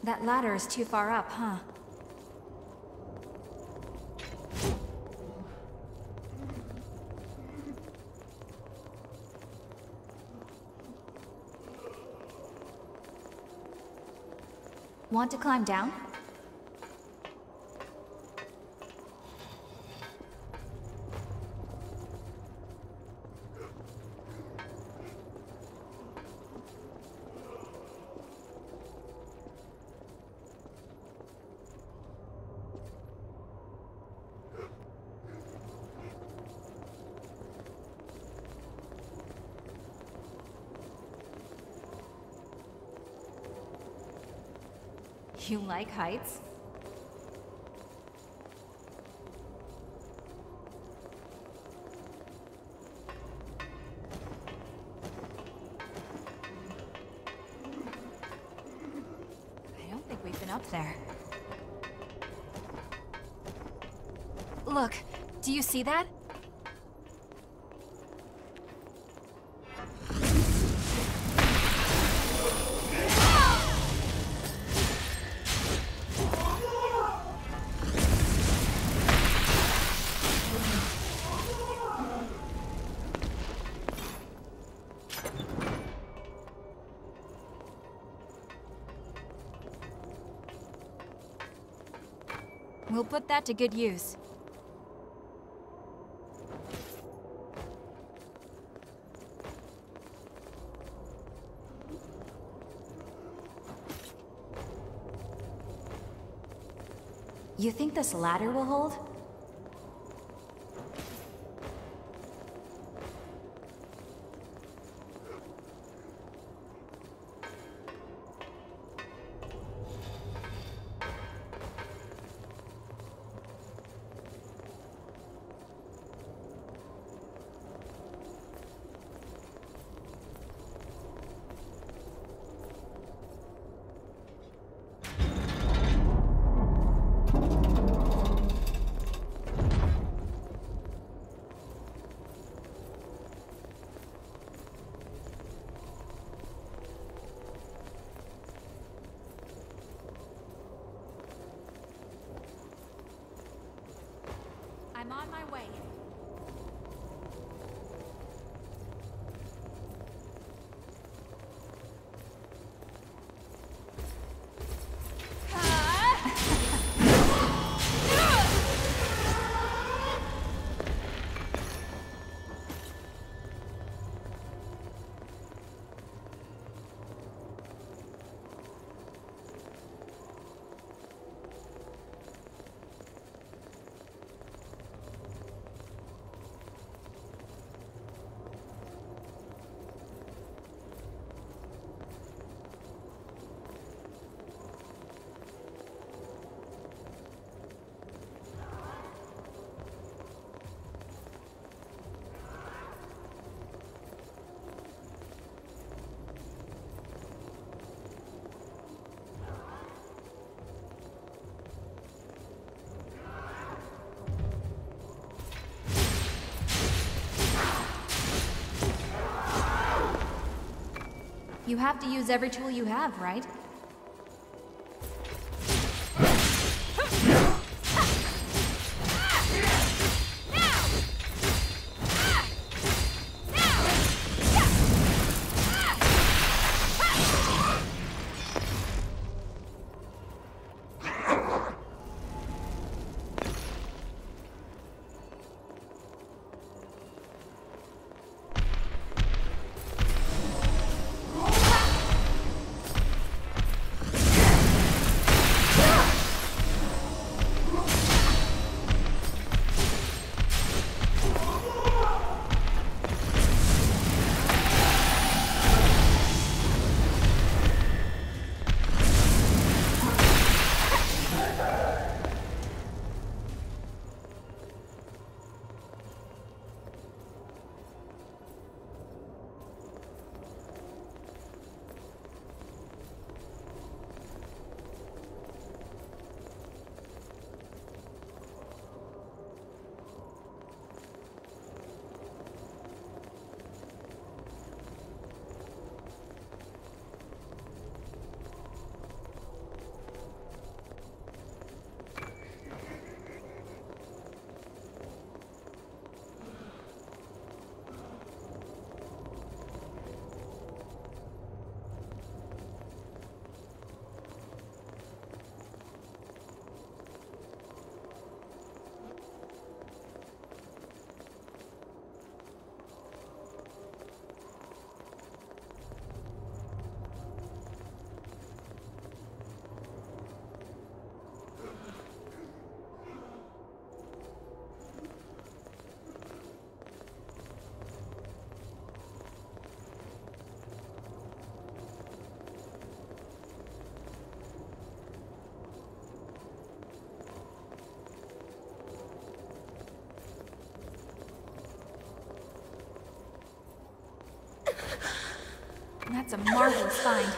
That ladder is too far up, huh? Want to climb down? You like heights? I don't think we've been up there. Look, do you see that? We'll put that to good use. You think this ladder will hold? I'm on my way. You have to use every tool you have, right? That's a marvelous find.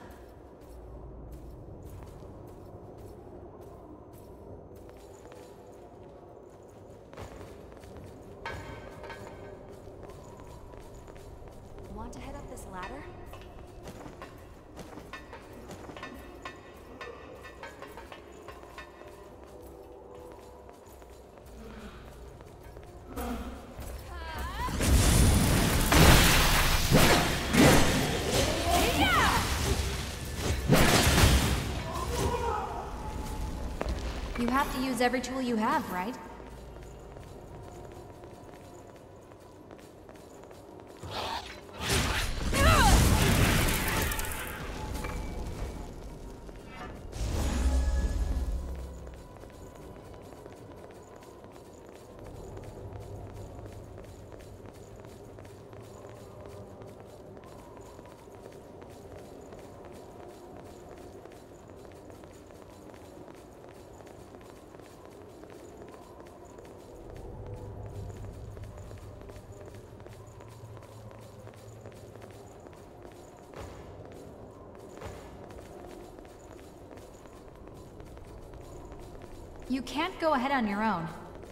Want to head up this ladder? You have to use every tool you have, right? You can't go ahead on your own.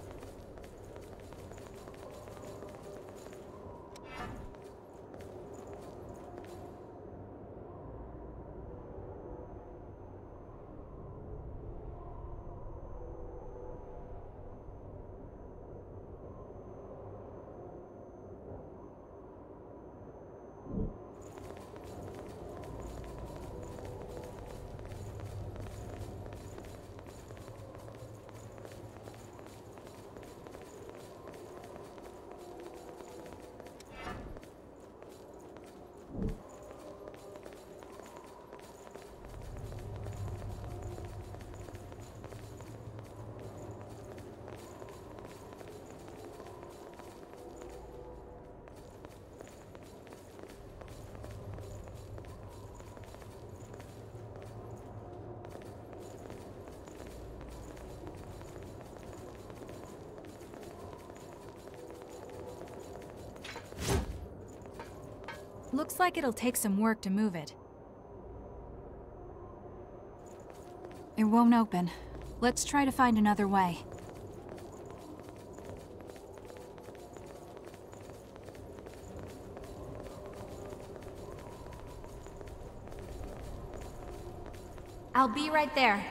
Looks like it'll take some work to move it. It won't open. Let's try to find another way. I'll be right there.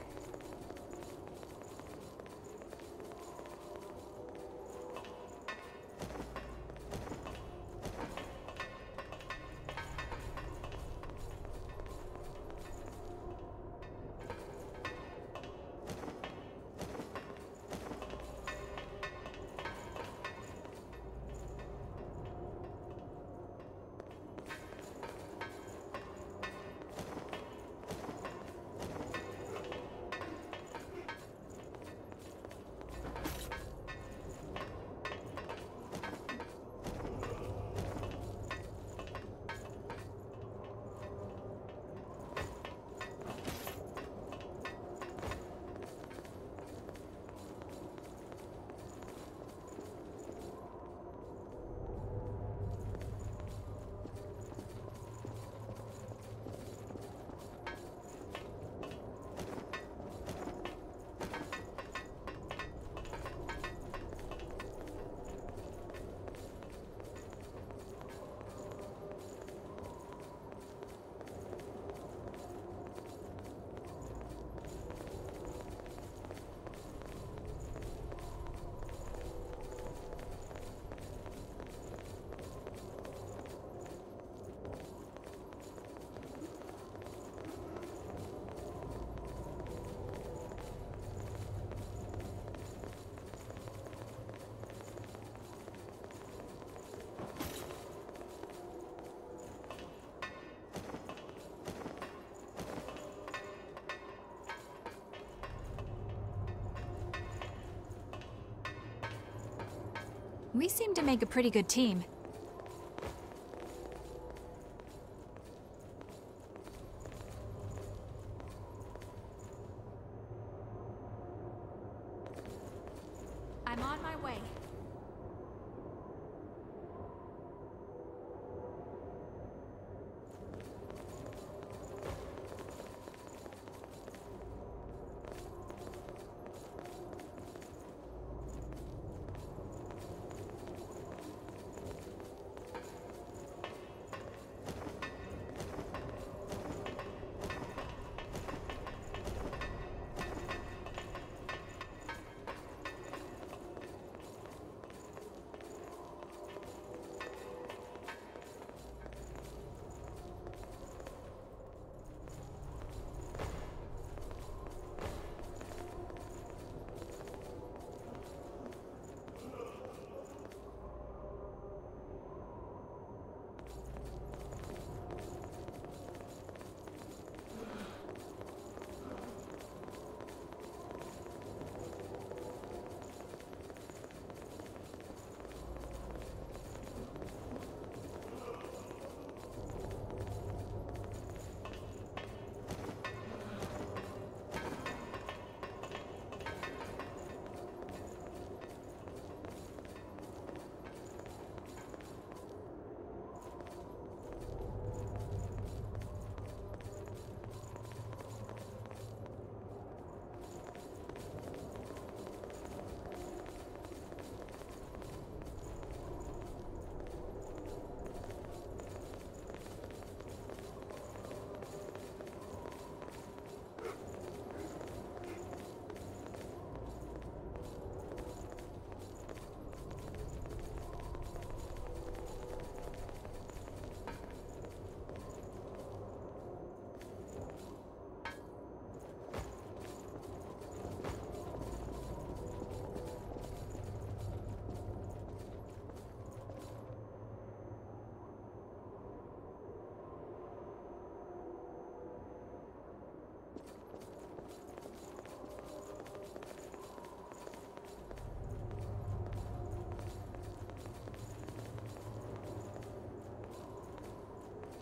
We seem to make a pretty good team. I'm on my way.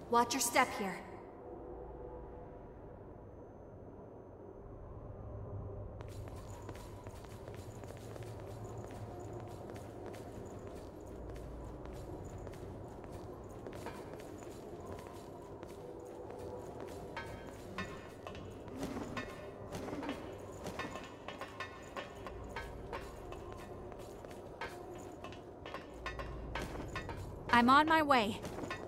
Watch your step here. I'm on my way.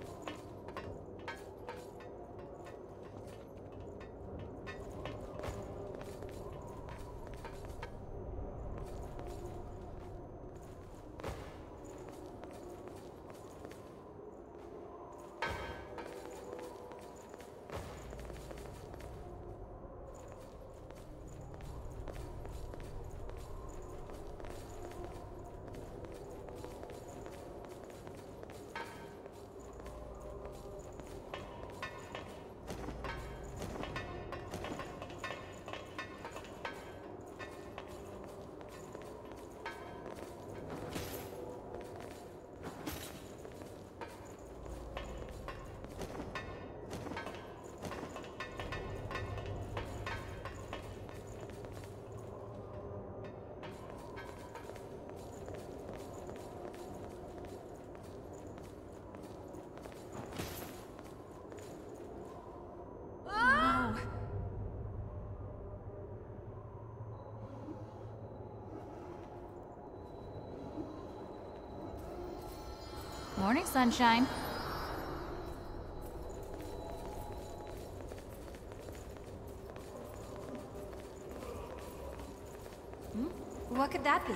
Morning, sunshine. Hmm? What could that be?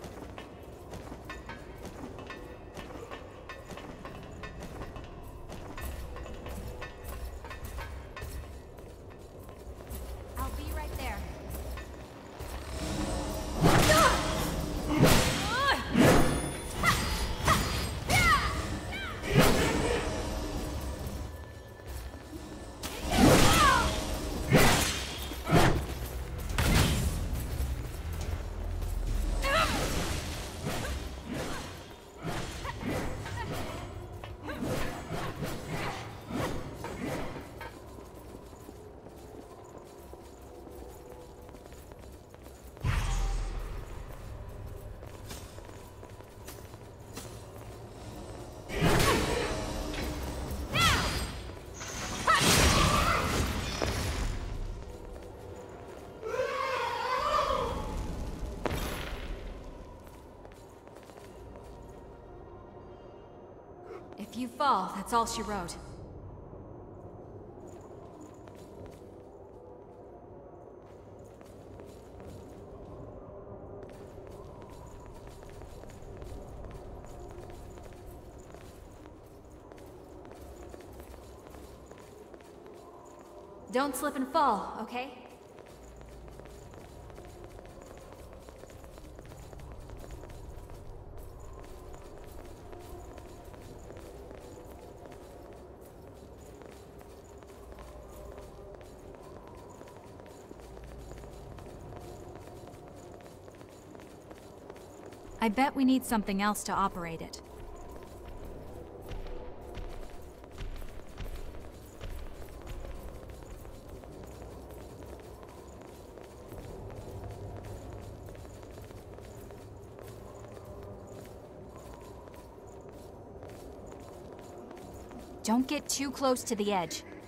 I'll be right there. If you fall, that's all she wrote. Don't slip and fall, okay? I bet we need something else to operate it. Don't get too close to the edge.